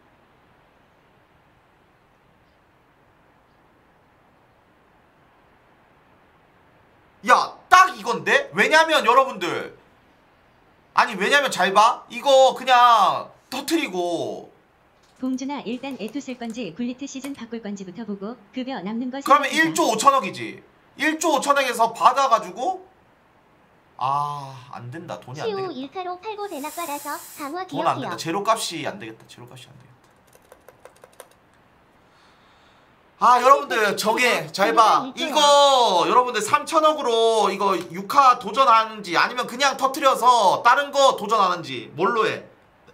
야 딱 이건데? 왜냐면 여러분들 왜냐면 잘 봐. 이거 그냥 터트리고 봉준아 일단 애투 쓸 건지 굴리트 시즌 바꿀 건지부터 보고 급여 남는 거 그러면 생각하자. 1조 5천억이지. 1조 5천억에서 받아가지고 안 된다. 돈이 안 시우 되겠다. 1카로 팔고 대낮 받아서 강화 돈 안 된다. 기억기억. 제로값이 안 되겠다. 여러분들 저게 잘 봐. 이거 여러분들 3천억으로 이거 6화 도전하는지 아니면 그냥 터트려서 다른 거 도전하는지 뭘로 해?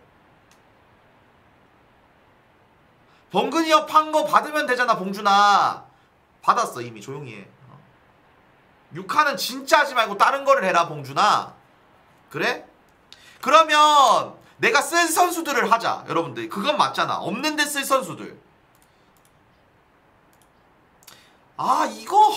번근이업 판 거 받으면 되잖아 봉준아. 받았어 이미. 조용히 해. 6화는 진짜 하지 말고 다른 거를 해라 봉준아. 그래? 그러면 내가 쓸 선수들을 하자 여러분들. 그건 맞잖아. 없는데 쓸 선수들. 이거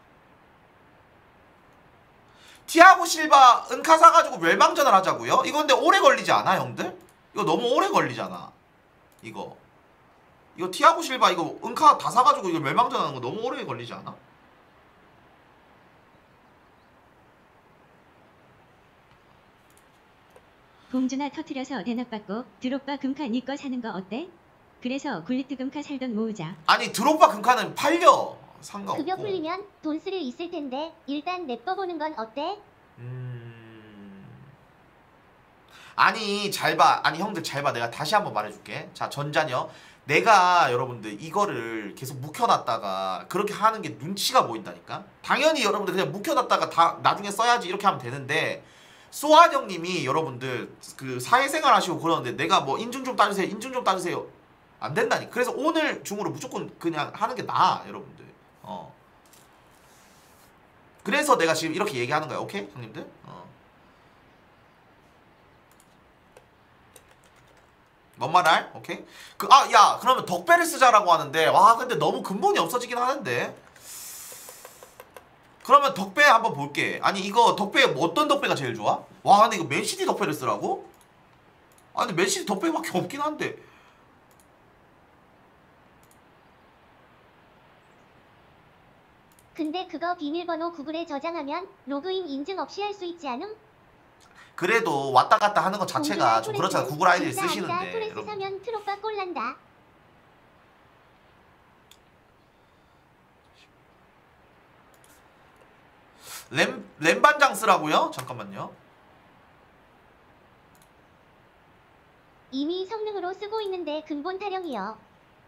티아고 실바 은카 사가지고 멸망전을 하자고요? 이거 근데 오래 걸리지 않아 형들? 이거 너무 오래 걸리잖아. 이거 이거 티아고 실바 이거 은카 다 사가지고 이거 멸망전 하는 거 너무 오래 걸리지 않아? 봉준아 터트려서 대납받고 드롭바 금카 니꺼 사는 거 어때? 그래서 굴리트 금카 살던 모으자. 아니 드롭바 금카는 팔려. 상관없고. 급여 풀리면 돈 쓸 일 있을 텐데 일단 내뻐보는 건 어때? 아니 잘 봐. 아니 형들 잘 봐. 내가 다시 한번 말해줄게. 자 전자녀. 내가 여러분들 이거를 계속 묵혀놨다가 그렇게 하는 게 눈치가 보인다니까. 당연히 여러분들 그냥 묵혀놨다가 다 나중에 써야지 이렇게 하면 되는데 소환 형님이 여러분들 그 사회생활 하시고 그러는데 내가 뭐 인증 좀 따주세요 인증 좀 따주세요 안 된다니. 그래서 오늘 중으로 무조건 그냥 하는 게 나아 여러분들. 그래서 내가 지금 이렇게 얘기하는 거야. 오케이 형님들? 뭔 말 알? 오케이? 야 그러면 덕배를 쓰자라고 하는데 와 근데 너무 근본이 없어지긴 하는데. 그러면 덕배 한번 볼게. 아니 이거 덕배 어떤 덕배가 제일 좋아? 와 근데 이거 맨시티 덕배를 쓰라고? 아니 맨시티 덕배밖에 없긴 한데. 근데 그거 비밀번호 구글에 저장하면 로그인 인증 없이 할 수 있지 않음? 그래도 왔다 갔다 하는 것 자체가 좀 그렇잖아. 구글 아이디를 진짜 쓰시는데. 아니다. 토레스 여러분. 사면 트로빠 꼴난다. 램반장 쓰라고요? 잠깐만요. 이미 성능으로 쓰고 있는데 근본 타령이요.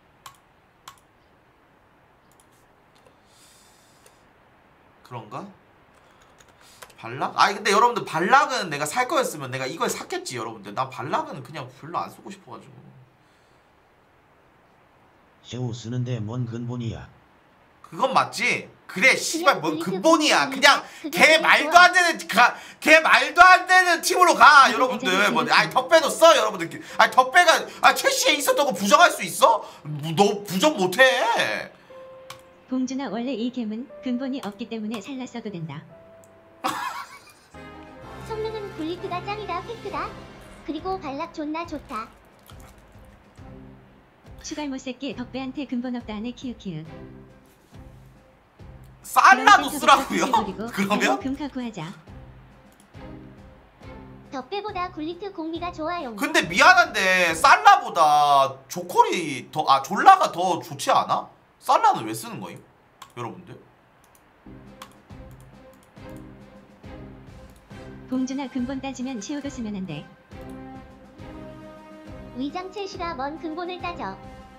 그런가? 발락? 아니 근데 여러분들 발락은 내가 살 거였으면 내가 이걸 샀겠지 여러분들. 난 발락은 그냥 별로 안 쓰고 싶어가지고. 쉐우 쓰는데 뭔 근본이야. 그건 맞지? 그래 씨발 뭔 그냥 근본이야. 그냥 그게 걔 말도 안 되는 걔 말도 안 되는 팀으로 가 여러분들. 뭐 아니 덕배도 써 여러분들. 아니 덕배가 최씨에 있었던 거 부정할 수 있어? 너 부정 못해. 봉준아 원래 이 gem은 근본이 없기 때문에 살랐어도 된다. 성능은 굴리트가 짱이다 팩트다. 그리고 발락 존나 좋다. 추갈못 새끼 덕배한테 근본 없다 하네 키읔키읔. 살라도 쓰라고요? 그러면? 금카 구하자. 덕배보다 굴리트 공미가 좋아요. 근데 미안한데 살라보다 조콜이 더 졸라가 더 좋지 않아? 살라는 왜 쓰는 거임? 여러분들? 봉준아 근본 따지면 쉐우도 쓰면 안 돼. 위장 첼시가 뭔 근본을 따져.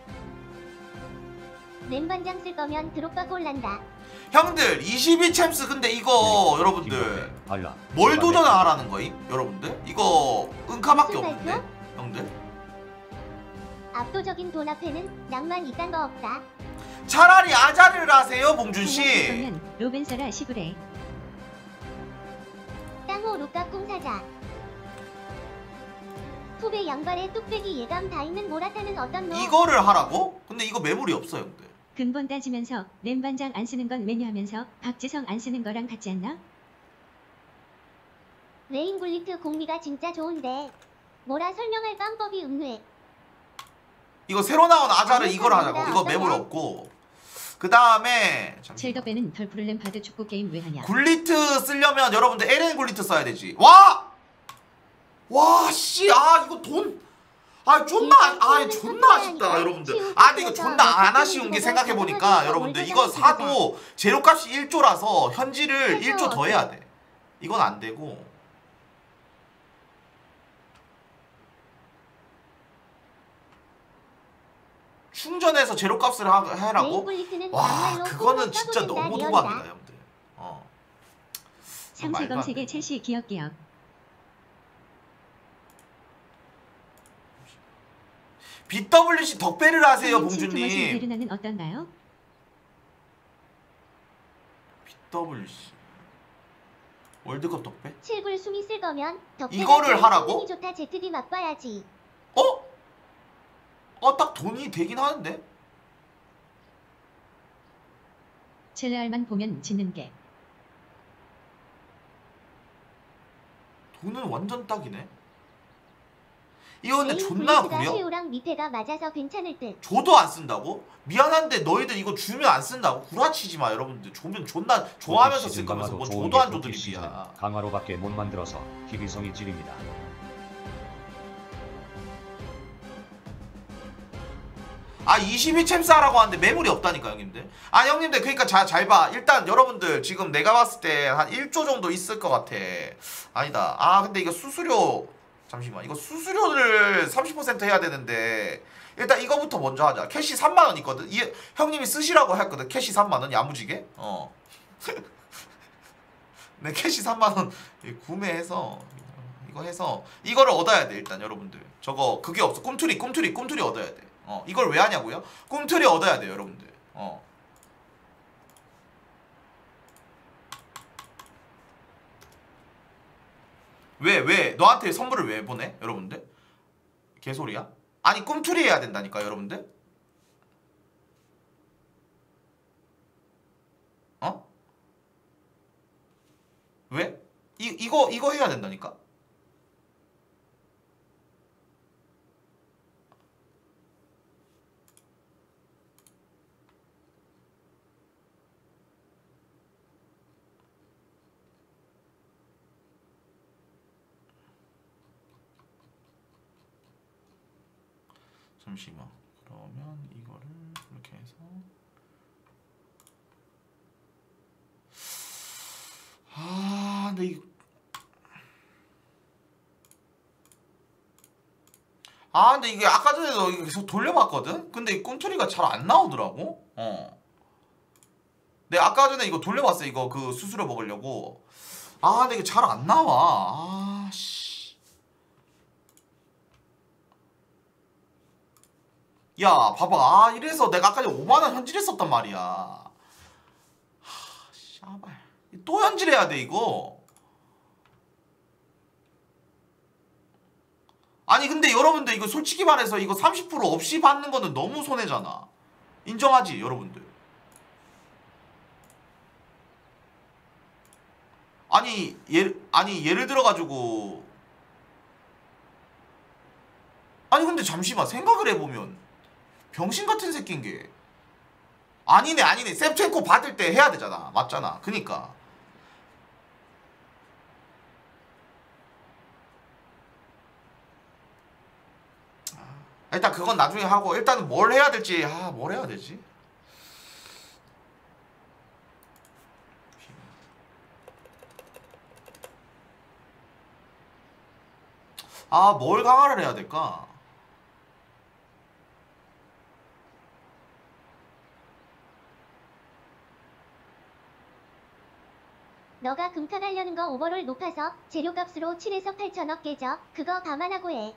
램반장 쓸 거면 드롭바 꼴난다. 형들 22 챔스 근데 이거 여러분들 발락. 뭘 도전하라는 거임? 여러분들? 이거 은카밖에 무슨 없는데? 말투? 형들? 압도적인 돈 앞에는 낭만 이딴 거 없다. 차라리 아자를 하세요 봉준씨. 그러면 로벤서라 시부래. 땅호 룩값 공사자. 톱에 양발에 뚝배기 예감 다 있는 모라타는 어떤 놈? 이거를 하라고? 근데 이거 매물이 없어 형들. 근본 따지면서 램반장 안 쓰는 건 메뉴하면서 박지성 안 쓰는 거랑 같지 않나? 레인 굴리트 공미가 진짜 좋은데 뭐라 설명할 방법이 음뇌. 이거 새로 나온 아자를 아니, 이걸 하자고. 사람보다 이거 매물 어떠냐? 없고 그 다음에 젤더배는 덜 프롤렘 바드 축구 게임 왜 하냐? 굴리트 쓰려면 여러분들 LN 굴리트 써야 되지. 와! 와 씨 이거 돈 존나 아쉽다 여러분들. 근데 이거 존나 안 아쉬운 게 생각해보니까 여러분들 이거 사도 재료값이 1조라서 현질을 1조 더 해야 돼. 이건 안 되고 충전해서 재료값을 해라고? 와 그거는 진짜 너무 도박이다 형들. 상세 검색에 첼시 기억기억. BWC 덕배를 하세요 봉준님. 베르나는 어떤가요? BWC 월드컵 덕배? 7불 숨이 쓸 거면 덕배가 이거를 제일 하라고? 성능이 좋다 ZD 맛봐야지. 딱 돈이 되긴 하는데? 젤알만 보면 짓는 게. 돈은 완전 딱이네. 이거 근데 존나 구려? 쉐우랑 밑에가 맞아서 괜찮을 듯. 줘도 안 쓴다고? 미안한데 너희들 이거 주면 안 쓴다고? 구라치지 마 여러분들. 주면 존나 좋아하면서 쓸 거면서 뭐 줘도 안 줘도 리비야. 강화로밖에 못 만들어서 희귀성이 찔립니다. 아 22챔스 하라고 하는데 매물이 없다니까 형님들. 아 형님들 그러니까 잘 봐. 일단 여러분들 지금 내가 봤을 때 한 1조 정도 있을 것 같아. 아니다. 아 근데 이거 수수료 잠시만. 이거 수수료를 30% 해야 되는데 일단 이거부터 먼저 하자. 캐시 3만원 있거든. 형님이 쓰시라고 했거든. 캐시 3만원 야무지게. 네 캐시 3만원 구매해서 이거 해서 이거를 얻어야 돼. 일단 여러분들 저거 그게 없어. 꿈틀이 얻어야 돼. 이걸 왜 하냐고요? 꿈틀이 얻어야 돼요 여러분들. 왜 너한테 선물을 왜 보내 여러분들? 개소리야? 아니 꿈틀이 해야 된다니까 여러분들. 왜? 이거 해야 된다니까. 잠시만. 그러면 이거를 이렇게 해서 근데 이거 근데 이게 아까 전에도 계속 돌려봤거든? 근데 이 꿈틀이가 잘 안 나오더라고. 내가 아까 전에 이거 돌려봤어. 이거 그 수수료 먹으려고. 근데 이게 잘 안 나와. 씨. 야 봐봐. 이래서 내가 아까 전에 5만원 현질했었단 말이야. 샤발 또 현질해야 돼 이거. 아니 근데 여러분들 이거 솔직히 말해서 이거 30% 없이 받는 거는 너무 손해잖아. 인정하지 여러분들? 아니 예를 들어가지고 아니 근데 잠시만 생각을 해보면 병신같은 새끼인 게 아니네 셉첸코 받을 때 해야 되잖아. 맞잖아. 그니까 일단 그건 나중에 하고 일단은 뭘 해야 될지 뭘 해야 되지? 뭘 강화를 해야 될까? 너가 금카가려는 거 오버롤 높아서 재료값으로 7에서 8천억 깨져. 그거 감안하고 해.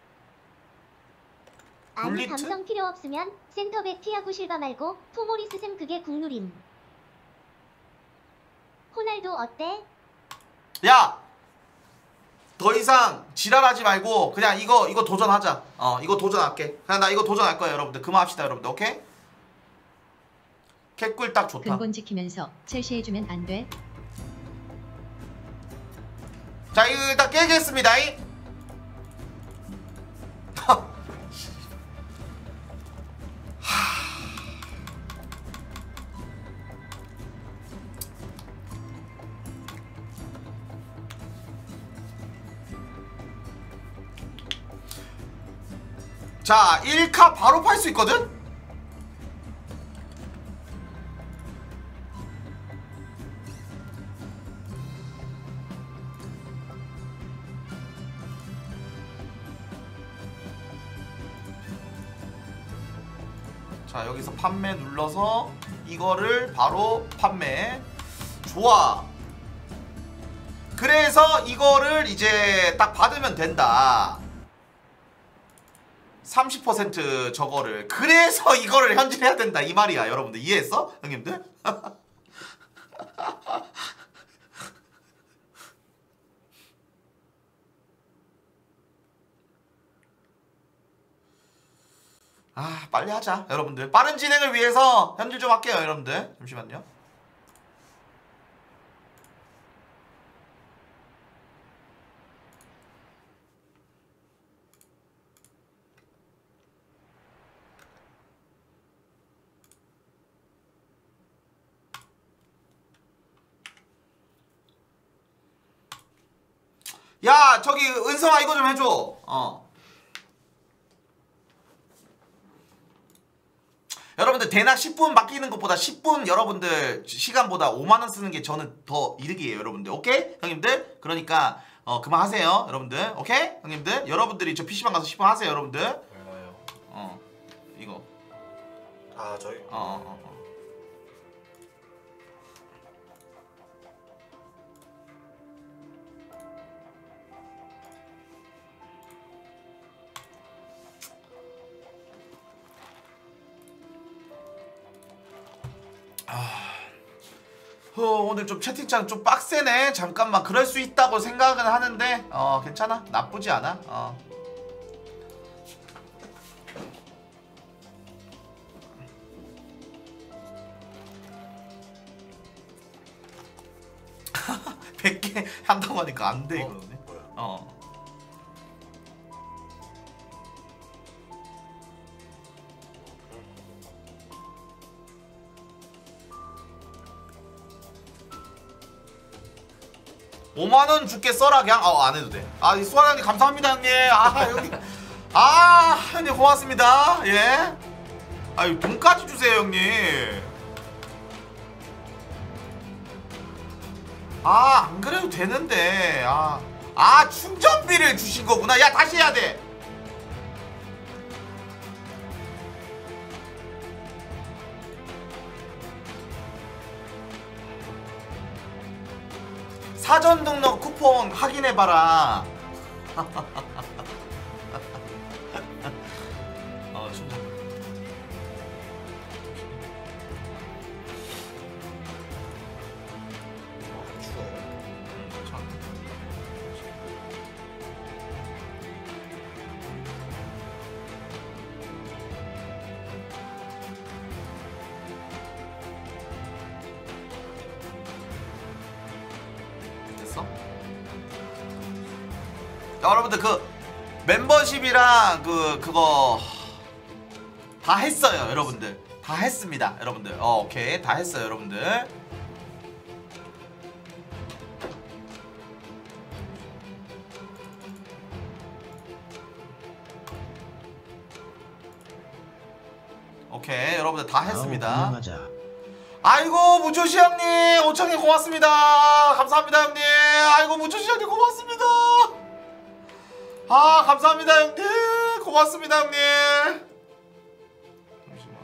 아니 굴리트? 감성 필요 없으면 센터백 티아고 실바 말고 토모리스 셈 그게 국룰임. 호날두 어때? 야! 더 이상 지랄하지 말고 그냥 이거 도전하자. 이거 도전할게. 그냥 나 이거 도전할 거야 여러분들. 그만합시다 여러분들. 오케이? 캣꿀 딱 좋다. 근본 지키면서 첼시 해주면 안 돼? 자 이거 일단 깨겠습니다. 자 1카 바로 팔 수 있거든? 자 여기서 판매 눌러서 이거를 바로 판매. 좋아. 그래서 이거를 이제 딱 받으면 된다. 30% 저거를. 그래서 이거를 현질해야 된다 이 말이야 여러분들. 이해했어? 형님들? 빨리 하자 여러분들. 빠른 진행을 위해서 현질 좀 할게요 여러분들. 잠시만요. 야 저기 은성아 이거 좀 해줘. 여러분들 대낮 10분 맡기는 것보다 10분 여러분들 시간보다 5만원 쓰는 게 저는 더 이득이에요 여러분들. 오케이? 형님들 그러니까 그만하세요 여러분들. 오케이? 형님들 여러분들이 저 PC방 가서 10분 하세요 여러분들. 얼마요? 이거 아 저희? 오늘 좀 채팅창 좀 빡세네. 잠깐만 그럴 수 있다고 생각은 하는데 괜찮아 나쁘지 않아. 백 개 한다고 하니까 안 돼 이거네. (5만원) 줄게 써라 그냥. 안 해도 돼. 이 수아라 형님 감사합니다 형님. 형님 형님 고맙습니다. 예. 돈까지 주세요 형님. 안 그래도 되는데. 충전비를 주신 거구나. 야 다시 해야 돼. 사전 등록 쿠폰 확인해봐라. 충전. 여러분들 멤버십이랑 그거 다 했어요 여러분들. 다 했습니다 여러분들. 오케이 다 했어요 여러분들. 오케이 여러분들 다 했습니다. 아이고 무조시 형님 5,000개 고맙습니다. 감사합니다 형님. 아이고 무조시 형님 고맙습니다. 감사합니다 형님. 고맙습니다 형님. 잠시만.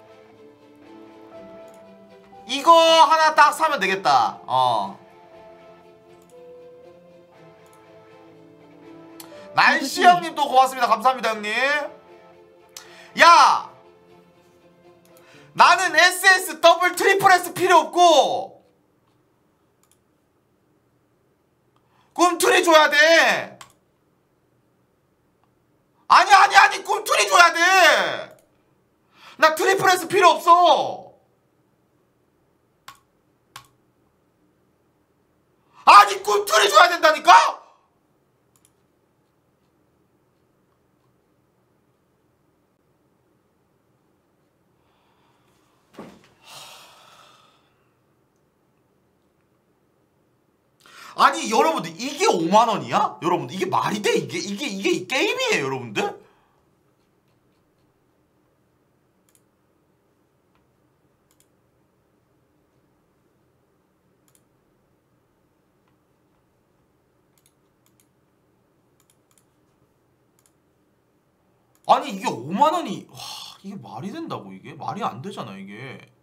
이거 하나 딱 사면 되겠다. 날씨 형님 또 고맙습니다. 감사합니다 형님. 야 나는 SS 더블 트리플 S 필요 없고 꿈틀이 줘야 돼. 아니 꿈틀이 줘야 돼. 나 트리플 S 필요 없어. 아니 꿈틀이 줘야 된다니까. 아니 여러분들 이게 5만원이야? 여러분들 이게 말이 돼? 이게 게임이에요 여러분들? 아니 이게 5만원이 이게 말이 된다고? 이게 말이 안 되잖아 이게.